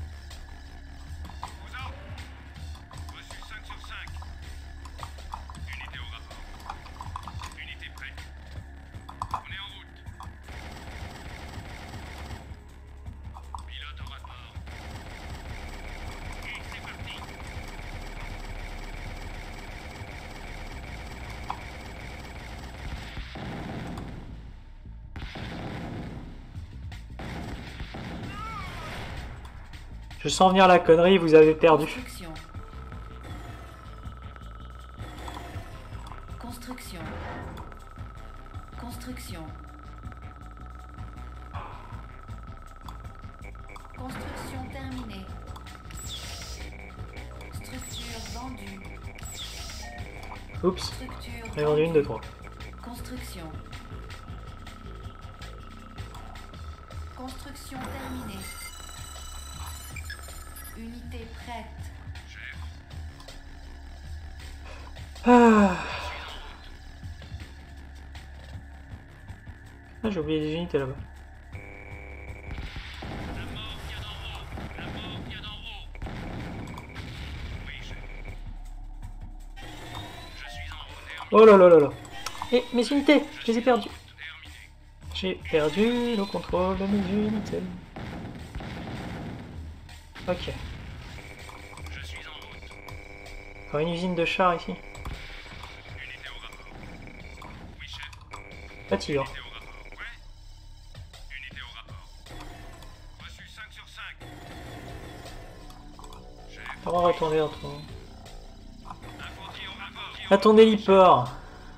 Aux ordres. Reçu cinq sur cinq. Unité au rapport. Unité prête. On est en route. Pilote en rapport. Et c'est parti. Je sens venir la connerie, vous avez perdu. Construction. Construction. Construction. Construction terminée. Structure vendue. Oups, Structure j'en ai vendu une de vendue. trois. Construction. Construction terminée. Unité prête. Chef, Ah, ah j'ai oublié des unités là-bas. la mort vient d'en haut. La mort vient d'en haut. Oui, chef. Je suis en route. Terminé. Oh là là là là. Et mes unités, je les ai perdues. Terminé. J'ai perdu le contrôle de mes unités. Ok. Je suis en route. Encore une usine de chars ici. Unité au rapport. Oui, chef. Pas de tigre. Unité au rapport. Ouais. Unité au rapport. Reçu cinq sur cinq. Chef. On va retourner entre... À ton héliport.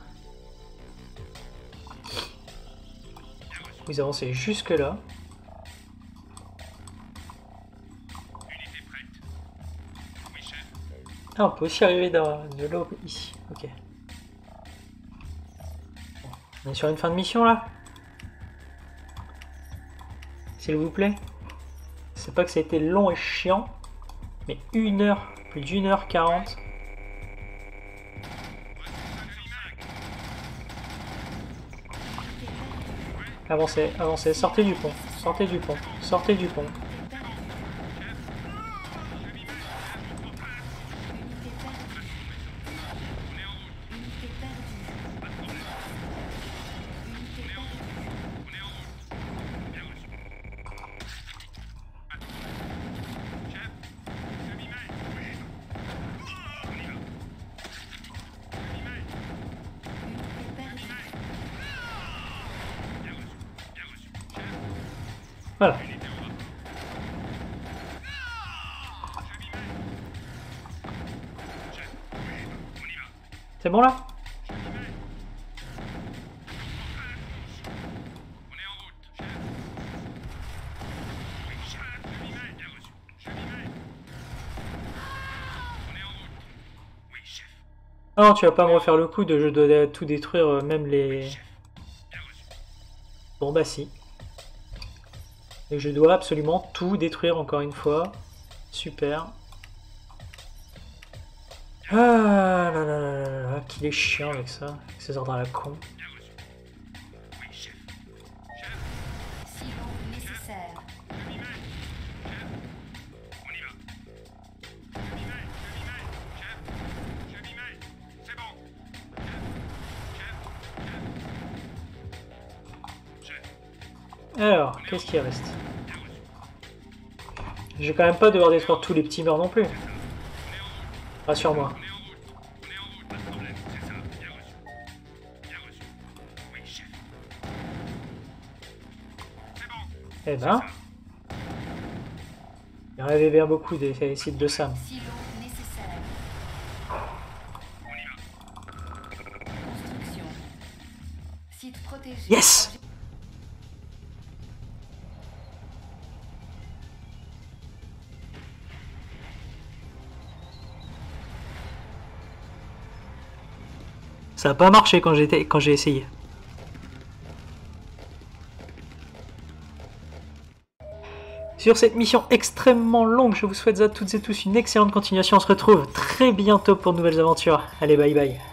Vous avancez jusque là. Unité prête. Oui, chef. Ah, on peut aussi arriver de, de l'aube ici. Ok. Bon, on est sur une fin de mission là. S'il vous plaît. C'est pas que ça a été long et chiant, mais une heure, plus d'une heure quarante. Avancez, avancez, sortez du pont, sortez du pont, sortez du pont. Voilà. C'est bon là? On est en route, chef. Oui, chef. Je m'y mets. Bien reçu. Je m'y mets. On est en route. Oui, chef. Ah non, tu vas pas me refaire le coup de je dois tout détruire, euh, même les... Chef. Bien reçu. Bon bah si. Et je dois absolument tout détruire encore une fois. Super. Ah là là là là là, qu'il est chiant avec ça, avec ces ordres à la con. Bien reçu. Oui, chef. Chef. Silo nécessaire. Je m'y mets. Chef. On y va. Je m'y mets. Je m'y mets. Chef. Je m'y mets. C'est bon. Chef. Chef. Chef. Alors, qu'est-ce qui reste? Je vais quand même pas devoir détruire tous les petits murs non plus. Rassure-moi. On est en route. On est en route. Pas de problème. C'est ça. Bien reçu. Bien reçu. Oui, chef. C'est bon. Eh ben... Il y en avait bien beaucoup des, des sites de Sam. Silo nécessaire. On y va. Construction. Site protégé. Yes! Ça n'a pas marché quand j'étais quand j'ai essayé. Sur cette mission extrêmement longue, je vous souhaite à toutes et tous une excellente continuation. On se retrouve très bientôt pour de nouvelles aventures. Allez, bye bye.